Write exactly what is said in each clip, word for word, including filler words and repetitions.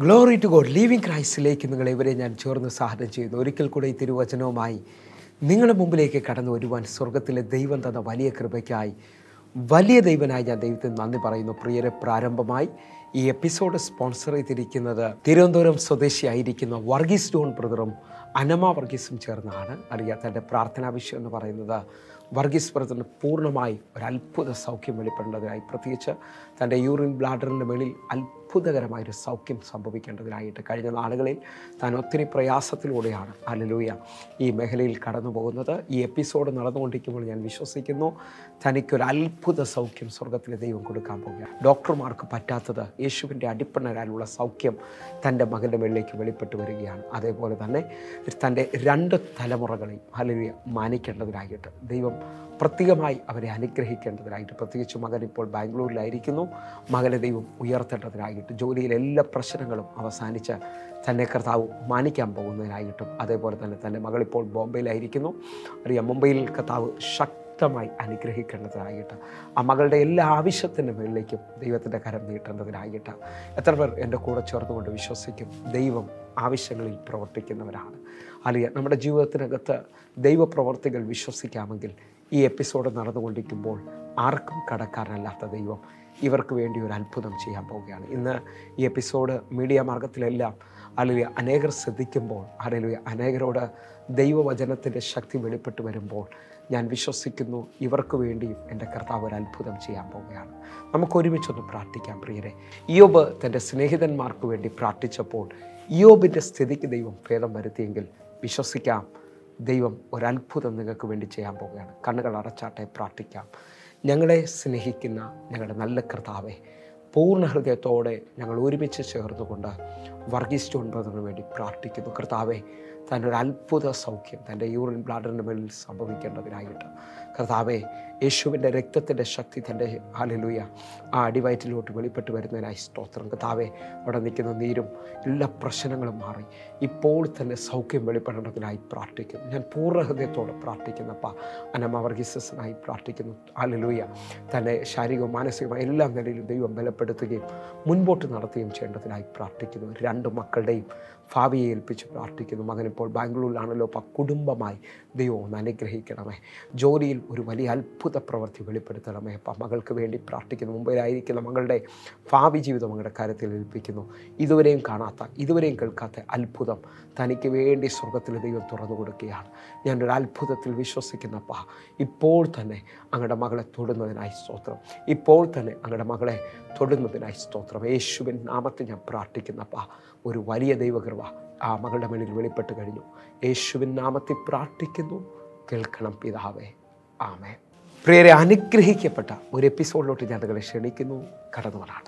Glory to God. Living ക്രൈസ്റ്റിലേക്ക് നിങ്ങളെവരെ ഞാൻ ചേർന്ന് സാധനം ചെയ്യുന്നു. ഒരിക്കൽ കൂടെ ഈ തിരുവചനവുമായി നിങ്ങളുടെ മുമ്പിലേക്ക് കടന്നു വരുവാൻ സ്വർഗത്തിലെ ദൈവം തന്ന വലിയ കൃപയ്ക്കായി വലിയ ദൈവനായി ഞാൻ ദൈവത്തിന് നന്ദി പറയുന്നു. പ്രിയരെ, പ്രാരംഭമായി ഈ എപ്പിസോഡ് സ്പോൺസർ ചെയ്തിരിക്കുന്നത് തിരുവനന്തപുരം സ്വദേശിയായിരിക്കുന്ന വർഗീസ് ജോൺ ബ്രദറും അനമ വർഗീസും ചേർന്നാണ്. അറിയാത്ത എൻ്റെ പ്രാർത്ഥനാ വിഷയം എന്ന് പറയുന്നത് വർഗീസ് ബ്രദറിന് പൂർണ്ണമായി ഒരു അത്ഭുത സൗഖ്യം വെളിപ്പെടേണ്ടതിനായി, പ്രത്യേകിച്ച് തൻ്റെ യൂറിൻ ബ്ലാഡറിൻ്റെ മേളിൽ അത്ഭുതകരമായൊരു സൗഖ്യം സംഭവിക്കേണ്ടതിനായിട്ട് കഴിഞ്ഞ നാളുകളിൽ താൻ ഒത്തിരി പ്രയാസത്തിലൂടെയാണ് ഹല്ലേലൂയ ഈ മേഖലയിൽ കടന്നു പോകുന്നത്. ഈ എപ്പിസോഡ് നടന്നുകൊണ്ടിരിക്കുമ്പോൾ ഞാൻ വിശ്വസിക്കുന്നു തനിക്കൊരു അത്ഭുത സൗഖ്യം സ്വർഗത്തിലെ ദൈവം കൊടുക്കാൻ പോകുകയാണ്. ഡോക്ടർമാർക്ക് പറ്റാത്തത് യേശുവിൻ്റെ അടിപ്പണരാലുള്ള സൗഖ്യം തൻ്റെ മകൻ്റെ മേളിലേക്ക് വെളിപ്പെട്ട് വരികയാണ്. അതേപോലെ തന്നെ തൻ്റെ രണ്ട് തലമുറകളെയും ഹല്ലേലൂയ മാനിക്കേണ്ടതിനായിട്ട് ദൈവം പ്രത്യേകമായി അവരെ അനുഗ്രഹിക്കേണ്ടതിനായിട്ട്, പ്രത്യേകിച്ച് മകൻ ഇപ്പോൾ ബാംഗ്ലൂരിലായിരിക്കുന്നു, മകനെ ദൈവം ഉയർത്തേണ്ടതിനായിട്ട്, ജോലിയിലെ എല്ലാ പ്രശ്നങ്ങളും അവസാനിച്ച് തന്നെ കർത്താവ് മാനിക്കാൻ പോകുന്നതിനായിട്ടും, അതേപോലെ തന്നെ തൻ്റെ മകളിപ്പോൾ ബോംബെയിലായിരിക്കുന്നു, അറിയാം മുംബൈയിൽ കർത്താവ് ശക്തമായി അനുഗ്രഹിക്കേണ്ടതിനായിട്ട്, ആ മകളുടെ എല്ലാ ആവശ്യത്തിൻ്റെ മുകളിലേക്കും ദൈവത്തിൻ്റെ കരം നീട്ടേണ്ടതിനായിട്ട് എത്ര പേർ എൻ്റെ കൂടെ ചേർന്നുകൊണ്ട് വിശ്വസിക്കും? ദൈവം ആവശ്യങ്ങളിൽ പ്രവർത്തിക്കുന്നവരാണ്. അല്ലെങ്കിൽ നമ്മുടെ ജീവിതത്തിനകത്ത് ദൈവപ്രവർത്തികൾ വിശ്വസിക്കാമെങ്കിൽ ഈ എപ്പിസോഡ് നടന്നുകൊണ്ടിരിക്കുമ്പോൾ ആർക്കും കടക്കാരനല്ലാത്ത ദൈവം ഇവർക്ക് വേണ്ടി ഒരു അത്ഭുതം ചെയ്യാൻ പോവുകയാണ്. ഇന്ന് ഈ എപ്പിസോഡ് മീഡിയ മാർഗത്തിലെല്ലാം അല്ലെങ്കിൽ അനേകർ ശ്രദ്ധിക്കുമ്പോൾ, അല്ലെങ്കിൽ അനേകരോട് ദൈവവചനത്തിൻ്റെ ശക്തി വെളിപ്പെട്ട് വരുമ്പോൾ ഞാൻ വിശ്വസിക്കുന്നു ഇവർക്ക് വേണ്ടിയും എൻ്റെ കർത്താവ് ഒരു അത്ഭുതം ചെയ്യാൻ പോവുകയാണ്. നമുക്ക് ഒരുമിച്ചൊന്ന് പ്രാർത്ഥിക്കാം. പ്രിയരെ, ഇയ്യോബ് തൻ്റെ സ്നേഹിതന്മാർക്ക് വേണ്ടി പ്രാർത്ഥിച്ചപ്പോൾ ഇയ്യോബിൻ്റെ സ്ഥിതിക്ക് ദൈവം ഭേദം വരുത്തിയെങ്കിൽ വിശ്വസിക്കാം ദൈവം ഒരത്ഭുതം നിങ്ങൾക്ക് വേണ്ടി ചെയ്യാൻ പോവുകയാണ്. കണ്ണുകൾ അടച്ചാട്ടെ, പ്രാർത്ഥിക്കാം. ഞങ്ങളെ സ്നേഹിക്കുന്ന ഞങ്ങളുടെ നല്ല കർത്താവെ, പൂർണ്ണ ഹൃദയത്തോടെ ഞങ്ങൾ ഒരുമിച്ച് ചേർന്നുകൊണ്ട് വർഗീസ് ജോൺ ബ്രദറിന് വേണ്ടി പ്രാർത്ഥിക്കുന്നു. കർത്താവെ, തന്നൊരു അത്ഭുത സൗഖ്യം തൻ്റെ യൂറിൻ ബ്ലാഡറിൻ്റെ മേലിൽ സംഭവിക്കേണ്ടതിനായിട്ട് കർത്താവെ, യേശുവിൻ്റെ രക്തത്തിൻ്റെ ശക്തി തൻ്റെ ഹല്ലേലൂയ ആ അടിവയറ്റിലോട്ട് വെളിപ്പെട്ട് വരുന്നതിനായി സ്തോത്രം. കർത്താവെ, അവിടെ നിൽക്കുന്ന നീരും എല്ലാ പ്രശ്നങ്ങളും മാറി ഇപ്പോൾ തന്നെ സൗഖ്യം വെളിപ്പെടേണ്ടതിനായി പ്രാർത്ഥിക്കുന്നു. ഞാൻ പൂർണ്ണ ഹൃദയത്തോടെ പ്രാർത്ഥിക്കുന്നപ്പ അനമ വർഗീസിനായി പ്രാർത്ഥിക്കുന്നു. ഹല്ലേലൂയ തന്നെ ശാരീരികവും മാനസികവും എല്ലാ നിലയിലും ദൈവം ബലപ്പെടുത്തുകയും മുൻപോട്ട് നടത്തുകയും ചെയ്യേണ്ടതിനായി പ്രാർത്ഥിക്കുന്നു. രണ്ട് മക്കളുടെയും ഭാവിയെ ഏൽപ്പിച്ച് പ്രാർത്ഥിക്കുന്നു. മകനിപ്പോൾ ബാംഗ്ലൂരിലാണല്ലോ, അപ്പം കുടുംബമായി ദൈവം ഒന്ന് അനുഗ്രഹിക്കണമേ. ജോലിയിൽ ഒരു വലിയ അത്ഭുത പ്രവൃത്തി വെളിപ്പെടുത്തണമേ. അപ്പം മകൾക്ക് വേണ്ടി പ്രാർത്ഥിക്കുന്നു. മുമ്പിലായിരിക്കുന്ന മകളുടെ ഭാവി ജീവിതം മകളുടെ കാര്യത്തിൽ ഏൽപ്പിക്കുന്നു. ഇതുവരെയും കാണാത്ത, ഇതുവരെയും കേൾക്കാത്ത അത്ഭുതം തനിക്ക് വേണ്ടി സ്വർഗത്തിൽ ദൈവം തുറന്നു കൊടുക്കുകയാണ്. ഞാനൊരു അത്ഭുതത്തിൽ വിശ്വസിക്കുന്നപ്പ ഇപ്പോൾ തന്നെ അങ്ങയുടെ മകളെ തൊടുന്നതിനായി സ്തോത്രം. ഇപ്പോൾ തന്നെ അങ്ങയുടെ മകളെ തൊടുന്നതിനായി സ്തോത്രം. യേശുവിൻ നാമത്തിൽ ഞാൻ പ്രാർത്ഥിക്കുന്നപ്പ ഒരു വലിയ ദൈവകൃപ ആ മകളുടെ മേലിൽ വെളിപ്പെട്ട് കഴിഞ്ഞു. യേശുവിൻ നാമത്തിൽ പ്രാർത്ഥിക്കുന്നു, കേൾക്കണം പിതാവേ, ആമേൻ. പ്രിയരെ, അനുഗ്രഹിക്കപ്പെട്ട ഒരു എപ്പിസോഡിലോട്ട് ഞാൻ നിങ്ങളെ ക്ഷണിക്കുന്നു. കടന്നു വരാട്ടെ.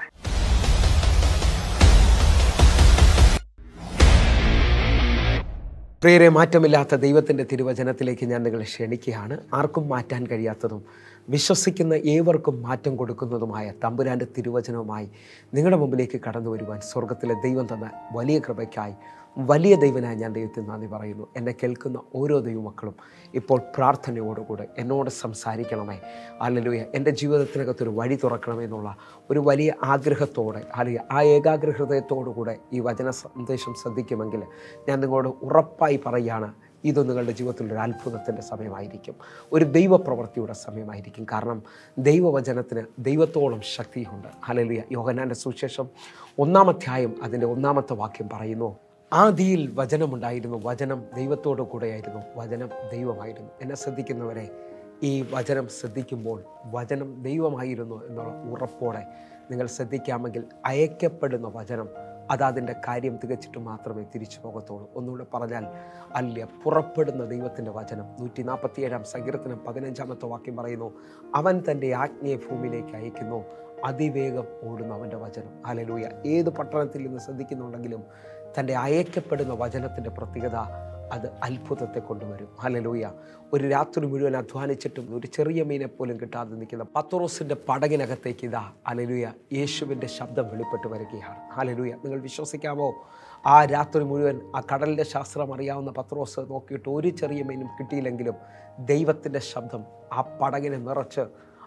പ്രിയരെ, മാറ്റമില്ലാത്ത ദൈവത്തിൻ്റെ തിരുവചനത്തിലേക്ക് ഞാൻ നിങ്ങളെ ക്ഷണിക്കുകയാണ്. ആർക്കും മാറ്റാൻ കഴിയാത്തതും വിശ്വസിക്കുന്ന ഏവർക്കും മാറ്റം കൊടുക്കുന്നതുമായ തമ്പുരാൻ്റെ തിരുവചനവുമായി നിങ്ങളുടെ മുമ്പിലേക്ക് കടന്നു വരുവാൻ സ്വർഗത്തിലെ ദൈവം തന്ന വലിയ കൃപയ്ക്കായി വലിയ ദൈവനായി ഞാൻ ദൈവത്തിന് നന്ദി പറയുന്നു. എന്നെ കേൾക്കുന്ന ഓരോ ദൈവമക്കളും ഇപ്പോൾ പ്രാർത്ഥനയോടുകൂടെ എന്നോട് സംസാരിക്കണമേ, ഹല്ലേലൂയ, എൻ്റെ ജീവിതത്തിനകത്തൊരു വഴി തുറക്കണമെന്നുള്ള ഒരു വലിയ ആഗ്രഹത്തോടെ, അല്ലെങ്കിൽ ആ ഏകാഗ്ര ഹൃദയത്തോടുകൂടെ ഈ വചന സന്ദേശം ശ്രദ്ധിക്കുമെങ്കിൽ ഞാൻ നിങ്ങളോട് ഉറപ്പായി പറയുകയാണ്, ഇത് നിങ്ങളുടെ ജീവിതത്തിലൊരു അത്ഭുതത്തിൻ്റെ സമയമായിരിക്കും, ഒരു ദൈവപ്രവൃത്തിയുടെ സമയമായിരിക്കും. കാരണം ദൈവവചനത്തിന് ദൈവത്തോളം ശക്തിയുണ്ട്. ഹല്ലേലൂയ. യോഹന്നാൻ്റെ സുവിശേഷം ഒന്നാം അധ്യായം അതിൻ്റെ ഒന്നാമത്തെ വാക്യം പറയുന്നു, ആദിയിൽ വചനമുണ്ടായിരുന്നു, വചനം ദൈവത്തോടു കൂടെയായിരുന്നു, വചനം ദൈവമായിരുന്നു. എന്നെ ശ്രദ്ധിക്കുന്നവരെ, ഈ വചനം ശ്രദ്ധിക്കുമ്പോൾ വചനം ദൈവമായിരുന്നു എന്നുള്ള ഉറപ്പോടെ നിങ്ങൾ ശ്രദ്ധിക്കാമെങ്കിൽ അയക്കപ്പെടുന്ന വചനം അത് അതിൻ്റെ കാര്യം തികച്ചിട്ട് മാത്രമേ തിരിച്ചു പോകത്തുള്ളൂ. ഒന്നുകൂടെ പറഞ്ഞാൽ, അല്ല, പുറപ്പെടുന്ന ദൈവത്തിൻ്റെ വചനം. നൂറ്റി നാൽപ്പത്തി ഏഴാം സങ്കീർത്തനം പതിനഞ്ചാമത്തെ വാക്യം പറയുന്നു, അവൻ തൻ്റെ ആജ്ഞയെ ഭൂമിയിലേക്ക് അയക്കുന്നു, അതിവേഗം ഓടുന്നു അവൻ്റെ വചനം. ഹല്ലേലൂയ. ഏത് പട്ടണത്തിൽ നിന്ന് ശ്രദ്ധിക്കുന്നുണ്ടെങ്കിലും തൻ്റെ അയക്കപ്പെടുന്ന വചനത്തിൻ്റെ പ്രത്യേകത അത് അത്ഭുതത്തെ കൊണ്ടുവരും. ഹല്ലേലൂയ. ഒരു രാത്രി മുഴുവൻ അധ്വാനിച്ചിട്ടും ഒരു ചെറിയ മീനെ പോലും കിട്ടാതെ നിൽക്കുന്ന പത്രോസിൻ്റെ പടകിനകത്തേക്ക് ഇതാ ഹല്ലേലൂയ യേശുവിൻ്റെ ശബ്ദം വെളിപ്പെട്ട് വരികയാണ്. ഹല്ലേലൂയ. നിങ്ങൾ വിശ്വസിക്കാമോ? ആ രാത്രി മുഴുവൻ ആ കടലിൻ്റെ ശാസ്ത്രം അറിയാവുന്ന പത്രോസ് നോക്കിയിട്ട് ഒരു ചെറിയ മീനും കിട്ടിയില്ലെങ്കിലും ദൈവത്തിൻ്റെ ശബ്ദം ആ പടകിനെ നിറച്ച്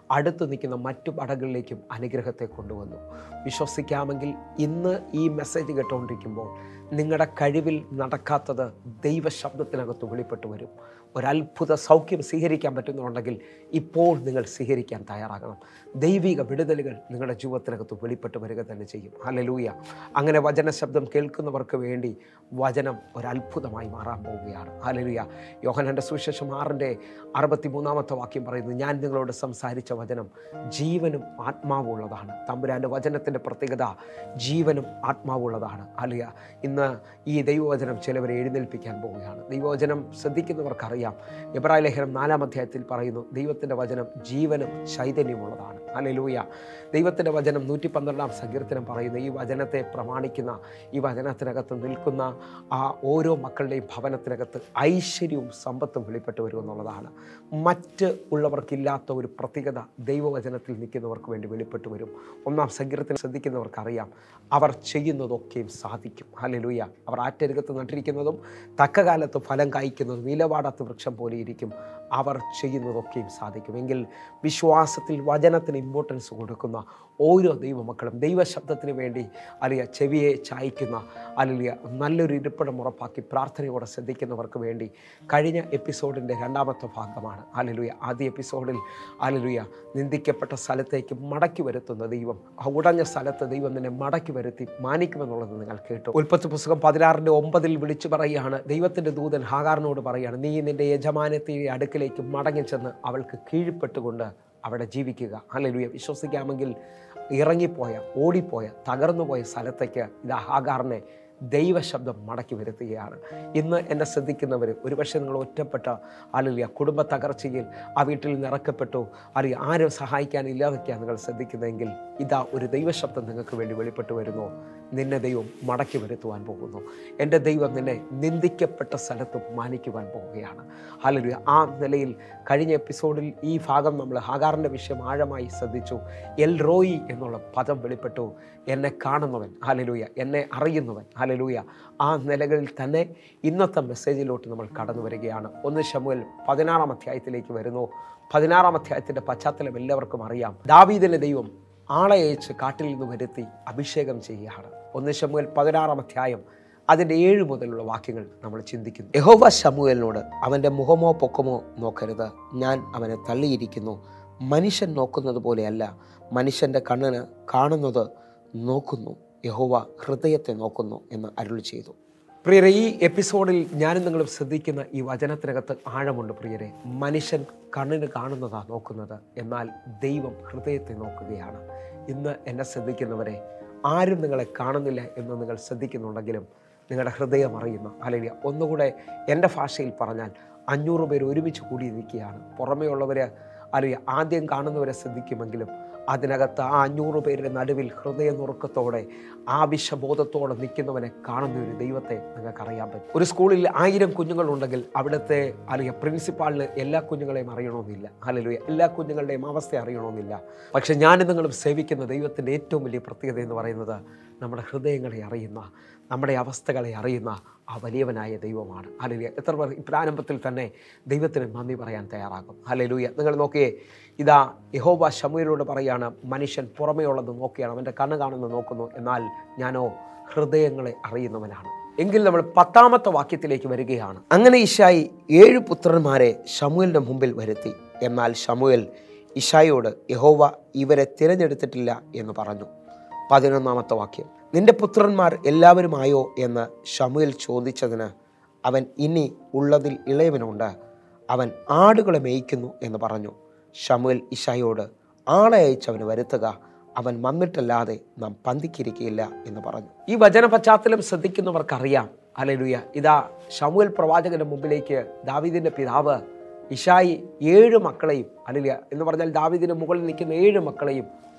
അടുത്ത് നിൽക്കുന്ന മറ്റു പടകളിലേക്കും അനുഗ്രഹത്തെ കൊണ്ടുവന്നു. വിശ്വസിക്കാമെങ്കിൽ ഇന്ന് ഈ മെസ്സേജ് കേട്ടുകൊണ്ടിരിക്കുമ്പോൾ നിങ്ങളുടെ കഴിവിൽ നടക്കാത്തത് ദൈവശബ്ദത്തിനകത്ത് വെളിപ്പെട്ട് വരും. ഒരത്ഭുത സൗഖ്യം സ്വീകരിക്കാൻ പറ്റുന്നുണ്ടെങ്കിൽ ഇപ്പോൾ നിങ്ങൾ സ്വീകരിക്കാൻ തയ്യാറാകണം. ദൈവിക വിടുതലുകൾ നിങ്ങളുടെ ജീവിതത്തിനകത്ത് വെളിപ്പെട്ട് വരിക തന്നെ ചെയ്യും. ഹല്ലേലൂയ. അങ്ങനെ വചന ശബ്ദം കേൾക്കുന്നവർക്ക് വേണ്ടി വചനം ഒരത്ഭുതമായി മാറാൻ പോവുകയാണ്. ഹല്ലേലൂയ. യോഹന്നാന്റെ സുവിശേഷം ആറിൻ്റെ അറുപത്തി മൂന്നാമത്തെ വാക്യം പറയുന്നു, ഞാൻ നിങ്ങളോട് സംസാരിച്ച വചനം ജീവനും ആത്മാവും ഉള്ളതാണ്. തമ്പുരാൻ്റെ വചനത്തിൻ്റെ പ്രത്യേകത ജീവനും ആത്മാവുള്ളതാണ്. ഹല്ലേലൂയ. ഇന്ന് ഈ ദൈവവചനം ചിലവരെ എഴുന്നേൽപ്പിക്കാൻ പോവുകയാണ്. ദൈവവചനം ശ്രദ്ധിക്കുന്നവർക്കറിയാം. എബ്രായ ലേഖനം നാലാം അധ്യായത്തിൽ പറയുന്നു, ദൈവത്തിൻ്റെ വചനം ജീവനും ചൈതന്യമുള്ളതാണ്. ഹല്ലേലൂയ. ദൈവത്തിൻ്റെ വചനം നൂറ്റി പന്ത്രണ്ടാം സങ്കീർത്തനം പറയുന്നു, ഈ വചനത്തെ പ്രമാണിക്കുന്ന, ഈ വചനത്തിനകത്ത് നിൽക്കുന്ന ആ ഓരോ മക്കളുടെയും ഭവനത്തിനകത്ത് ഐശ്വര്യവും സമ്പത്തും വെളിപ്പെട്ട് വരുമെന്നുള്ളതാണ്. മറ്റ് ഉള്ളവർക്കില്ലാത്ത ഒരു പ്രത്യേകത ദൈവവചനത്തിൽ നിൽക്കുന്നവർക്ക് വേണ്ടി വെളിപ്പെട്ട് വരും. ഒന്നാം സങ്കീർത്തനം ശ്രദ്ധിക്കുന്നവർക്കറിയാം, അവർ ചെയ്യുന്നതൊക്കെയും സാധിക്കും. ഹല്ലേലൂയ. അവർ ആറ്റരുകത്ത് നട്ടിരിക്കുന്നതും തക്ക കാലത്ത് ഫലം കായ്ക്കുന്നതും നിലപാടാത്ത വൃക്ഷം പോലെ ഇരിക്കും. അവർ ചെയ്യുന്നതൊക്കെയും സാധിക്കും. എങ്കിൽ വിശ്വാസത്തിൽ വചനത്തിന് ഇമ്പോർട്ടൻസ് കൊടുക്കുന്ന ഓരോ ദൈവമക്കളും ദൈവശബ്ദത്തിന് വേണ്ടി അലിയ ചെവിയെ ചായ്ക്കുന്ന അലിയ നല്ലൊരു ഇരിപ്പിടം ഉറപ്പാക്കി പ്രാർത്ഥനയോടെ ശ്രദ്ധിക്കുന്നവർക്ക് വേണ്ടി കഴിഞ്ഞ എപ്പിസോഡിൻ്റെ രണ്ടാമത്തെ ഭാഗമാണ്. ഹല്ലേലൂയ. ആദ്യ എപ്പിസോഡിൽ ഹല്ലേലൂയ നിന്ദിക്കപ്പെട്ട സ്ഥലത്തേക്ക് മടക്കി വരുത്തുന്ന ദൈവം, ആ ഉടഞ്ഞ സ്ഥലത്ത് ദൈവം നിന്നെ മടക്കി വരുത്തി മാനിക്കുമെന്നുള്ളത് നിങ്ങൾ കേട്ടു. ഉൽപ്പത്തി പുസ്തകം പതിനാറിൻ്റെ ഒമ്പതിൽ വിളിച്ചു പറയുകയാണ്, ദൈവത്തിൻ്റെ ദൂതൻ ഹാഗാറിനോട് പറയുകയാണ്, നീ നിൻ്റെ യജമാനത്തിൻ്റെ അടുക്കിലേക്ക് മടങ്ങിച്ചെന്ന് അവൾക്ക് കീഴ്പ്പെട്ടുകൊണ്ട് അവിടെ ജീവിക്കുക. ഹല്ലേലൂയ. വിശ്വസിക്കാമെങ്കിൽ ഇറങ്ങിപ്പോയ, ഓടിപ്പോയ, തകർന്നുപോയ സ്ഥലത്തേക്ക് ഇതാ ഹാഗാറിനെ ദൈവശബ്ദം മടക്കി വരുത്തുകയാണ്. ഇന്ന് എന്നെ ശ്രദ്ധിക്കുന്നവർ ഒരുപക്ഷെ നിങ്ങൾ ഒറ്റപ്പെട്ട അല്ലെങ്കിൽ കുടുംബ തകർച്ചയിൽ ആ വീട്ടിൽ നിന്ന് ഇറക്കപ്പെട്ടു, അല്ലെങ്കിൽ ആരും സഹായിക്കാനില്ലാതൊക്കെയാണ് നിങ്ങൾ ശ്രദ്ധിക്കുന്നതെങ്കിൽ ഇതാ ഒരു ദൈവശബ്ദം നിങ്ങൾക്ക് വേണ്ടി വെളിപ്പെട്ട് വരുന്നു. നിന്നെ ദൈവം മടക്കി വരുത്തുവാൻ പോകുന്നു. എൻ്റെ ദൈവം നിന്നെ നിന്ദിക്കപ്പെട്ട സ്ഥലത്ത് മാനിക്കുവാൻ പോവുകയാണ്. ഹല്ലേലൂയ. ആ നിലയിൽ കഴിഞ്ഞ എപ്പിസോഡിൽ ഈ ഭാഗം നമ്മൾ ഹാഗാറിൻ്റെ വിഷയം ആഴമായി ശ്രദ്ധിച്ചു. എൽ റോയി എന്നുള്ള പദം വെളിപ്പെട്ടു. എന്നെ കാണുന്നവൻ, ഹല്ലേലൂയ, എന്നെ അറിയുന്നവൻ, ഹല്ലേലൂയ. ആ നിലകളിൽ തന്നെ ഇന്നത്തെ മെസ്സേജിലോട്ട് നമ്മൾ കടന്നു വരികയാണ്. ഒന്ന് ശമൂവേൽ പതിനാറാം അധ്യായത്തിലേക്ക് വരുന്നു. പതിനാറാം അധ്യായത്തിൻ്റെ പശ്ചാത്തലം എല്ലാവർക്കും അറിയാം. ദാവീദിനെ ദൈവം ആളെ അയച്ച് കാട്ടിൽ നിന്ന് വരുത്തി അഭിഷേകം ചെയ്യുകയാണ്. ഒന്ന് ശമൂവേൽ പതിനാറാം അധ്യായം അതിൻ്റെ ഏഴ് മുതലുള്ള വാക്യങ്ങൾ നമ്മൾ ചിന്തിക്കുന്നു. യഹോവ ശമൂവേലിനോട്, അവൻ്റെ മുഖമോ പൊക്കമോ നോക്കരുത്, ഞാൻ അവനെ തള്ളിയിരിക്കുന്നു. മനുഷ്യൻ നോക്കുന്നത് പോലെയല്ല, മനുഷ്യൻ്റെ കണ്ണിന് കാണുന്നത് നോക്കുന്നു, യഹോവ ഹൃദയത്തെ നോക്കുന്നു എന്ന് അരുളി ചെയ്തു. പ്രിയരെ, ഈ എപ്പിസോഡിൽ ഞാനും നിങ്ങളും ശ്രദ്ധിക്കുന്ന ഈ വചനത്തിനകത്ത് ആഴമുണ്ട്. പ്രിയരെ, മനുഷ്യൻ കണ്ണിന് കാണുന്നതാണ് നോക്കുന്നത്, എന്നാൽ ദൈവം ഹൃദയത്തെ നോക്കുകയാണ്. ഇന്ന് എന്നെ ശ്രദ്ധിക്കുന്നവരെ, ആരും നിങ്ങളെ കാണുന്നില്ല എന്ന് നിങ്ങൾ ശ്രദ്ധിക്കുന്നുണ്ടെങ്കിലും നിങ്ങളുടെ ഹൃദയം അറിയുന്ന, അല്ലെങ്കിൽ ഒന്നുകൂടെ എൻ്റെ ഭാഷയിൽ പറഞ്ഞാൽ അഞ്ഞൂറ് പേര് ഒരുമിച്ച് കൂടി നിൽക്കുകയാണ്. പുറമേ ഉള്ളവർ അല്ലെങ്കിൽ ആദ്യം കാണുന്നവരെ ശ്രദ്ധിക്കുമെങ്കിലും അതിനകത്ത് ആ അഞ്ഞൂറ് പേരുടെ നടുവിൽ ഹൃദയനുറുക്കത്തോടെ ആവശ്യബോധത്തോടെ നിൽക്കുന്നവനെ കാണുന്ന ഒരു ദൈവത്തെ നിങ്ങൾക്ക് അറിയാൻ പറ്റും. ഒരു സ്കൂളിൽ ആയിരം കുഞ്ഞുങ്ങളുണ്ടെങ്കിൽ അവിടുത്തെ അല്ലെങ്കിൽ പ്രിൻസിപ്പാളിന് എല്ലാ കുഞ്ഞുങ്ങളെയും അറിയണമെന്നില്ല. ഹല്ലേലൂയ. എല്ലാ കുഞ്ഞുങ്ങളുടെയും അവസ്ഥ അറിയണമെന്നില്ല. പക്ഷെ ഞാനും നിങ്ങളും സേവിക്കുന്ന ദൈവത്തിൻ്റെ ഏറ്റവും വലിയ പ്രത്യേകത എന്ന് പറയുന്നത് നമ്മുടെ ഹൃദയങ്ങളെ അറിയുന്ന, നമ്മുടെ അവസ്ഥകളെ അറിയുന്ന ആ വലിയവനായ ദൈവമാണ്. ഹല്ലേലൂയ. എത്ര പേർ ഈ പ്രാരംഭത്തിൽ തന്നെ ദൈവത്തിന് നന്ദി പറയാൻ തയ്യാറാകും? ഹല്ലേലൂയ. നിങ്ങൾ നോക്കിയേ, ഇതാ യഹോവ ശമൂവേലിനോട് പറയാണ്, മനുഷ്യൻ പുറമേ ഉള്ളത് നോക്കിയാണ്, അവൻ്റെ കണ്ണ് കാണുന്നത് നോക്കുന്നു, എന്നാൽ ഞാനോ ഹൃദയങ്ങളെ അറിയുന്നവനാണ്. എങ്കിൽ നമ്മൾ പത്താമത്തെ വാക്യത്തിലേക്ക് വരികയാണ്. അങ്ങനെ ഇശായി ഏഴ് പുത്രന്മാരെ ശമൂവേലിൻ്റെ മുമ്പിൽ വരുത്തി. എന്നാൽ ശമൂവേൽ ഇശായിയോട്, യഹോവ ഇവരെ തിരഞ്ഞെടുത്തിട്ടില്ല എന്ന് പറഞ്ഞു. പതിനൊന്നാമത്തെ വാക്യം, നിന്റെ പുത്രന്മാർ എല്ലാവരുമായോ എന്ന് ശമൂവേൽ ചോദിച്ചതിന് അവൻ, ഇനി ഉള്ളതിൽ ഇളയവനുണ്ട്, അവൻ ആടുകളെ മേയ്ക്കുന്നു എന്ന് പറഞ്ഞു. ശമൂവേൽ ഇശായിയോട്, ആളെ അയച്ചവന് വരുത്തുക, അവൻ വന്നിട്ടല്ലാതെ നാം പന്തിക്കിരിക്കുകയില്ല എന്ന് പറഞ്ഞു. ഈ വചന പശ്ചാത്തലം ശ്രദ്ധിക്കുന്നവർക്കറിയാം. ഹല്ലേലൂയ. ഇതാ ശമൂവേൽ പ്രവാചകന്റെ മുമ്പിലേക്ക് ദാവീദിന്റെ പിതാവ് ഇശായി ഏഴ് മക്കളെയും, ഹല്ലേലൂയ, എന്ന് പറഞ്ഞാൽ ദാവീദിന്റെ മുകളിൽ നിൽക്കുന്ന ഏഴ് മക്കളെയും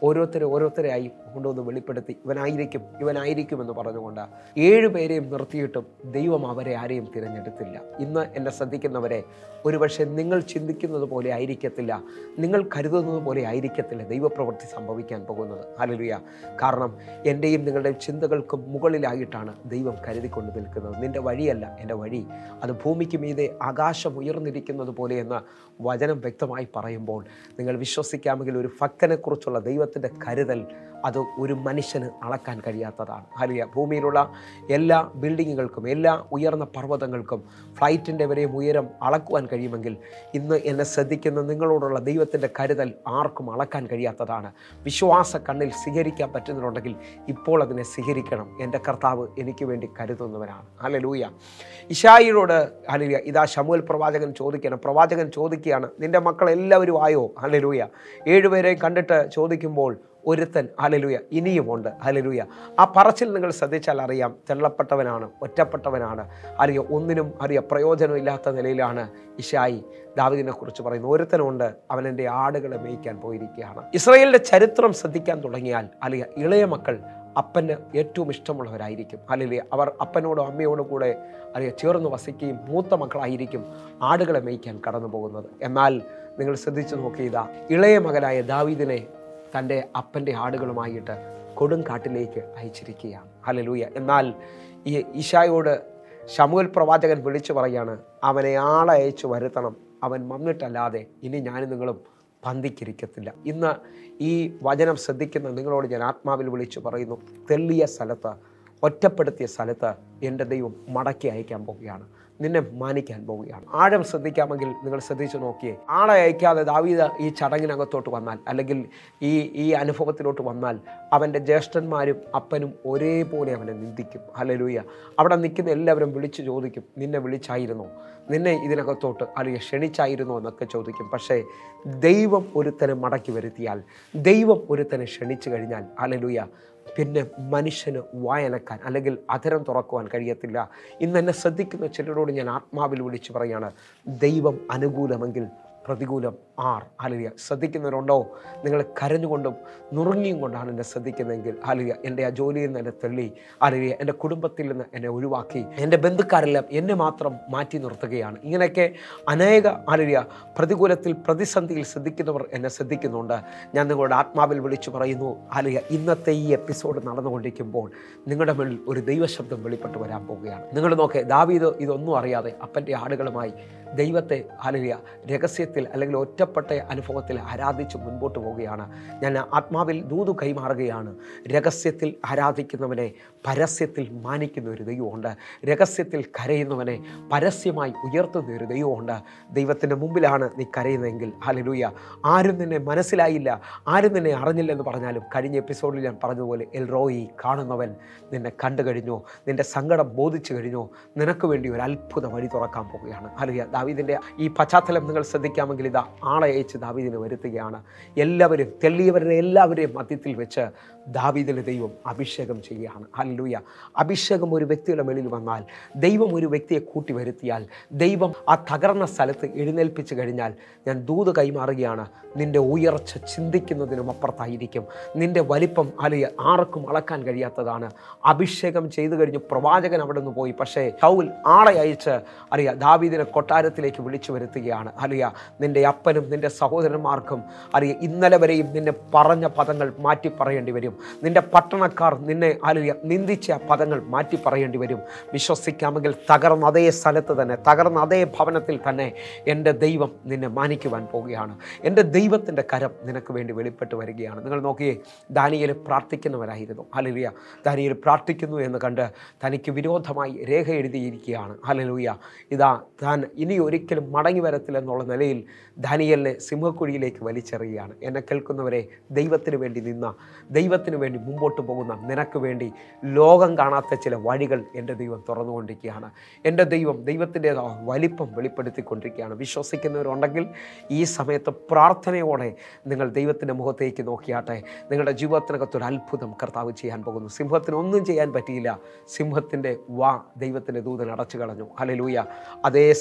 ഓരോരുത്തരെ ഓരോരുത്തരെയായി കൊണ്ടുവന്ന് വെളിപ്പെടുത്തി ഇവനായിരിക്കും ഇവനായിരിക്കുമെന്ന് പറഞ്ഞുകൊണ്ട് ഏഴുപേരെയും നിർത്തിയിട്ടും ദൈവം അവരെ ആരെയും തിരഞ്ഞെടുത്തില്ല. ഇന്ന് എന്നെ ശ്രദ്ധിക്കുന്നവരെ, ഒരുപക്ഷെ നിങ്ങൾ ചിന്തിക്കുന്നത് പോലെ ആയിരിക്കത്തില്ല, നിങ്ങൾ കരുതുന്നത് പോലെ ആയിരിക്കത്തില്ല ദൈവപ്രവൃത്തി സംഭവിക്കാൻ പോകുന്നത്. ഹല്ലേലൂയ. കാരണം എൻ്റെയും നിങ്ങളുടെയും ചിന്തകൾക്കും മുകളിലായിട്ടാണ് ദൈവം കരുതിക്കൊണ്ട് നിൽക്കുന്നത്. നിൻ്റെ വഴിയല്ല എൻ്റെ വഴി, അത് ഭൂമിക്ക് മീതെ ആകാശം ഉയർന്നിരിക്കുന്നത് പോലെ എന്ന് വചനം വ്യക്തമായി പറയുമ്പോൾ നിങ്ങൾ വിശ്വസിക്കാമെങ്കിൽ ഒരു ഭക്തനെക്കുറിച്ചുള്ള ദൈവത്തിൻ്റെ കരുതൽ അത് ഒരു മനുഷ്യന് അളക്കാൻ കഴിയാത്തതാണ്. ഹല്ലേലൂയ. ഭൂമിയിലുള്ള എല്ലാ ബിൽഡിങ്ങുകൾക്കും എല്ലാ ഉയർന്ന പർവ്വതങ്ങൾക്കും ഫ്ലൈറ്റിൻ്റെ വരെയും ഉയരം അളക്കുവാൻ കഴിയുമെങ്കിൽ ഇന്ന് എന്നെ ശ്രദ്ധിക്കുന്ന നിങ്ങളോടുള്ള ദൈവത്തിൻ്റെ കരുതൽ ആർക്കും അളക്കാൻ കഴിയാത്തതാണ്. വിശ്വാസ കണ്ണിൽ സ്വീകരിക്കാൻ പറ്റുന്നുണ്ടെങ്കിൽ ഇപ്പോൾ അതിനെ സ്വീകരിക്കണം. എൻ്റെ കർത്താവ് എനിക്ക് വേണ്ടി കരുതുന്നവനാണ്. ഹല്ലേലൂയ. ഇശായിയോട് ഹല്ലേലൂയ ഇതാ ശമൂവേൽ പ്രവാചകൻ ചോദിക്കണം പ്രവാചകൻ ചോദിക്കുകയാണ്, നിൻ്റെ മക്കൾ എല്ലാവരും ആയോ? ഹല്ലേലൂയ. ഏഴുപേരെയും കണ്ടിട്ട് ചോദിക്കുമ്പോൾ ഒരുത്തൻ ഹല്ലേലൂയ ഇനിയുമുണ്ട്. ഹല്ലേലൂയ. ആ പറച്ചിൽ നിങ്ങൾ ശ്രദ്ധിച്ചാൽ അറിയാം, തെള്ളപ്പെട്ടവനാണ്, ഒറ്റപ്പെട്ടവനാണ്, അറിയോ ഒന്നിനും അറിയാം പ്രയോജനമില്ലാത്ത നിലയിലാണ് ഇശായി ദാവീദിനെ കുറിച്ച് പറയുന്നു. ഒരുത്തനുണ്ട്, അവൻ എൻ്റെ ആടുകളെ മേയ്ക്കാൻ പോയിരിക്കുകയാണ്. ഇസ്രായേലിൻ്റെ ചരിത്രം ശ്രദ്ധിക്കാൻ തുടങ്ങിയാൽ അലിയ ഇളയ മക്കൾ അപ്പന് ഏറ്റവും ഇഷ്ടമുള്ളവരായിരിക്കും. അല്ലെങ്കിൽ അവർ അപ്പനോടും അമ്മയോടും കൂടെ അല്ലെങ്കിൽ ചേർന്ന് വസിക്കുകയും മൂത്ത മക്കളായിരിക്കും ആടുകളെ മേയ്ക്കാൻ കടന്നു പോകുന്നത്. എന്നാൽ നിങ്ങൾ ശ്രദ്ധിച്ചു നോക്കിയതാ ഇളയ മകനായ ദാവീദിനെ തൻ്റെ അപ്പൻ്റെ ആടുകളുമായിട്ട് കൊടുങ്കാട്ടിലേക്ക് അയച്ചിരിക്കുകയാണ്. ഹല്ലേലൂയ. എന്നാൽ ഈ ഇശായോട് ശമൂവേൽ പ്രവാചകൻ വിളിച്ചു പറയാണ്, അവനെ ആളെ അയച്ചു വരുത്തണം, അവൻ വന്നിട്ടല്ലാതെ ഇനി ഞാനും നിങ്ങളും പന്തിക്കിരിക്കത്തില്ല. ഇന്ന് ഈ വചനം ശ്രദ്ധിക്കുന്ന നിങ്ങളോട് ഞാൻ ആത്മാവിൽ വിളിച്ചു പറയുന്നു, തെള്ളിയ സ്ഥലത്ത്, ഒറ്റപ്പെടുത്തിയ സ്ഥലത്ത് എൻ്റെ ദൈവം മടക്കി അയക്കാൻ പോവുകയാണ്, നിന്നെ മാനിക്കാൻ പോവുകയാണ്. ആഴം ശ്രദ്ധിക്കാമെങ്കിൽ നിങ്ങൾ ശ്രദ്ധിച്ചു നോക്കിയേ, ആളെ അയക്കാതെ ദാവീദ് ഈ ചടങ്ങിനകത്തോട്ട് വന്നാൽ അല്ലെങ്കിൽ ഈ ഈ അനുഭവത്തിലോട്ട് വന്നാൽ അവൻ്റെ ജ്യേഷ്ഠന്മാരും അപ്പനും ഒരേപോലെ അവനെ നിന്ദിക്കും. ഹല്ലേലൂയ. അവിടെ നിൽക്കുന്ന എല്ലാവരും വിളിച്ചു ചോദിക്കും, നിന്നെ വിളിച്ചായിരുന്നോ, നിന്നെ ഇതിനകത്തോട്ട് അല്ലെങ്കിൽ ക്ഷണിച്ചായിരുന്നോ എന്നൊക്കെ ചോദിക്കും. പക്ഷേ ദൈവം ഒരുത്തനെ മടക്കി വരുത്തിയാൽ, ദൈവം ഒരുത്തനെ ക്ഷണിച്ചു കഴിഞ്ഞാൽ ഹല്ലേലൂയ പിന്നെ മനുഷ്യന് വായനക്കാൻ അല്ലെങ്കിൽ അധരം തുറക്കുവാൻ കഴിയത്തില്ല. ഇന്ന് എന്നെ ശ്രദ്ധിക്കുന്ന ചിലരോട് ഞാൻ ആത്മാവിൽ വിളിച്ചു പറയാണ്, ദൈവം അനുകൂലമെങ്കിൽ പ്രതികൂലം ആർ. ഹല്ലേലൂയ. ശ്രദ്ധിക്കുന്നവരുണ്ടോ? നിങ്ങൾ കരഞ്ഞുകൊണ്ടും നുറുങ്ങിയും കൊണ്ടാണ് എന്നെ ശ്രദ്ധിക്കുന്നതെങ്കിൽ ഹല്ലേലൂയ എൻ്റെ ആ ജോലിയിൽ നിന്ന് എന്നെ തള്ളി, ഹല്ലേലൂയ എൻ്റെ കുടുംബത്തിൽ നിന്ന് എന്നെ ഒഴിവാക്കി, എൻ്റെ ബന്ധുക്കാരെല്ലാം എന്നെ മാത്രം മാറ്റി നിർത്തുകയാണ്, ഇങ്ങനെയൊക്കെ അനേക ഹല്ലേലൂയ പ്രതികൂലത്തിൽ പ്രതിസന്ധിയിൽ ശ്രദ്ധിക്കുന്നവർ എന്നെ ശ്രദ്ധിക്കുന്നുണ്ട്. ഞാൻ നിങ്ങളുടെ ആത്മാവിൽ വിളിച്ചു പറയുന്നു, ഹല്ലേലൂയ ഇന്നത്തെ ഈ എപ്പിസോഡ് നടന്നുകൊണ്ടിരിക്കുമ്പോൾ നിങ്ങളുടെ മുന്നിൽ ഒരു ദൈവശബ്ദം വെളിപ്പെട്ട് വരാൻ പോവുകയാണ്. നിങ്ങൾ നോക്കേ, ദാവീദ് ഇതൊന്നും അറിയാതെ അപ്പൻ്റെ ആടുകളുമായി ദൈവത്തെ ഹല്ലേലൂയ രഹസ്യത്തിൽ അല്ലെങ്കിൽ ഒറ്റപ്പെട്ട അനുഭവത്തിൽ ആരാധിച്ച് മുൻപോട്ട് പോവുകയാണ്. ഞാൻ ആത്മാവിൽ ദൂതു കൈമാറുകയാണ്. രഹസ്യത്തിൽ ആരാധിക്കുന്നവനെ പരസ്യത്തിൽ മാനിക്കുന്ന ഒരു ദൈവമുണ്ട്. രഹസ്യത്തിൽ കരയുന്നവനെ പരസ്യമായി ഉയർത്തുന്ന ഒരു ദൈവമുണ്ട്. ദൈവത്തിൻ്റെ മുമ്പിലാണ് നീ കരയുന്നതെങ്കിൽ ഹല്ലേലൂയ ആരും നിന്നെ മനസ്സിലായില്ല, ആരും നിന്നെ അറിഞ്ഞില്ലെന്ന് പറഞ്ഞാലും കഴിഞ്ഞ എപ്പിസോഡിൽ ഞാൻ പറഞ്ഞതുപോലെ എൽ റോയി കാണുന്നവൻ നിന്നെ കണ്ടു കഴിഞ്ഞോ, നിൻ്റെ സങ്കടം ബോധിച്ചു കഴിഞ്ഞോ, നിനക്ക് വേണ്ടി ഒരു അത്ഭുത വഴി തുറക്കാൻ പോവുകയാണ്. ഹല്ലേലൂയ. ദാവീദിൻ്റെ ഈ പശ്ചാത്തലം നിങ്ങൾ ശ്രദ്ധിക്കാമെങ്കിൽ ഇതാ ആളെ അയച്ച് ദാവീദിനെ വരുത്തുകയാണ്. എല്ലാവരും തെള്ളിയവരുടെ എല്ലാവരെയും മധ്യത്തിൽ വെച്ച് ദാവീദിനെ ദൈവം അഭിഷേകം ചെയ്യുകയാണ്. ഹല്ലേലൂയ. അഭിഷേകം ഒരു വ്യക്തിയുടെ മേലിൽ വന്നാൽ, ദൈവം ഒരു വ്യക്തിയെ കൂട്ടി വരുത്തിയാൽ, ദൈവം ആ തകർന്ന സ്ഥലത്ത് എഴുന്നേൽപ്പിച്ചു കഴിഞ്ഞാൽ ഞാൻ ദൂത് കൈമാറുകയാണ്, നിൻ്റെ ഉയർച്ച ചിന്തിക്കുന്നതിനും അപ്പുറത്തായിരിക്കും. നിൻ്റെ വലിപ്പം അലിയ ആർക്കും അളക്കാൻ കഴിയാത്തതാണ്. അഭിഷേകം ചെയ്തു കഴിഞ്ഞ് പ്രവാചകൻ അവിടെ നിന്ന് പോയി. പക്ഷേ ശൗൽ ആളെ അയച്ച് അറിയ ദാവീദിനെ കൊട്ടാരത്തിലേക്ക് വിളിച്ചു വരുത്തുകയാണ്. അലിയ നിൻ്റെ അപ്പനും നിൻ്റെ സഹോദരന്മാർക്കും അറിയ ഇന്നലെ വരെയും നിന്നെ പറഞ്ഞ പദങ്ങൾ മാറ്റി പറയേണ്ടി വരും. നിൻ്റെ പട്ടണക്കാർ നിന്നെ അലിയ നിന്ദിച്ച പദങ്ങൾ മാറ്റി പറയേണ്ടി വരും. വിശ്വസിക്കാമെങ്കിൽ തകർന്ന അതേ സ്ഥലത്ത് തന്നെ, തകർന്ന അതേ ഭവനത്തിൽ തന്നെ എൻ്റെ ദൈവം നിന്നെ മാനിക്കുവാൻ പോവുകയാണ്. എൻ്റെ ദൈവത്തിൻ്റെ കരം നിനക്ക് വേണ്ടി വെളിപ്പെട്ട് വരികയാണ്. നിങ്ങൾ നോക്കിയേ, ദാനിയേൽ പ്രാർത്ഥിക്കുന്നവരായിരുന്നു. ഹല്ലേലൂയ. ദാനിയേൽ പ്രാർത്ഥിക്കുന്നു എന്ന് കണ്ട് തനിക്ക് വിരോധമായി രേഖ എഴുതിയിരിക്കുകയാണ്. ഹല്ലേലൂയ. ഇതാ താൻ ഇനി ഒരിക്കലും മടങ്ങി വരത്തില്ലെന്നുള്ള നിലയിൽ ദാനിയേലിനെ സിംഹക്കുഴിയിലേക്ക് വലിച്ചെറിയുകയാണ്. എന്നെ കേൾക്കുന്നവരെ, ദൈവത്തിന് വേണ്ടി നിന്ന, ദൈവത്തിന് വേണ്ടി മുമ്പോട്ട് പോകുന്ന നിനക്ക് വേണ്ടി ലോകം കാണാത്ത ചില വഴികൾ എൻ്റെ ദൈവം തുറന്നുകൊണ്ടിരിക്കുകയാണ്. എൻ്റെ ദൈവം ദൈവത്തിൻ്റെ വലിപ്പം വെളിപ്പെടുത്തിക്കൊണ്ടിരിക്കുകയാണ്. വിശ്വസിക്കുന്നവരുണ്ടെങ്കിൽ ഈ സമയത്ത് പ്രാർത്ഥനയോടെ നിങ്ങൾ ദൈവത്തിൻ്റെ മുഖത്തേക്ക് നോക്കിയാട്ടെ. നിങ്ങളുടെ ജീവിതത്തിനകത്തൊരു അത്ഭുതം കർത്താവ് ചെയ്യാൻ പോകുന്നു. സിംഹത്തിന് ഒന്നും ചെയ്യാൻ പറ്റിയില്ല. സിംഹത്തിൻ്റെ വാ ദൈവത്തിൻ്റെ ദൂതൻ അടച്ചു കളഞ്ഞു. ഹല്ലേലൂയ. അതേ സിംഹക്കുഴിയിൽ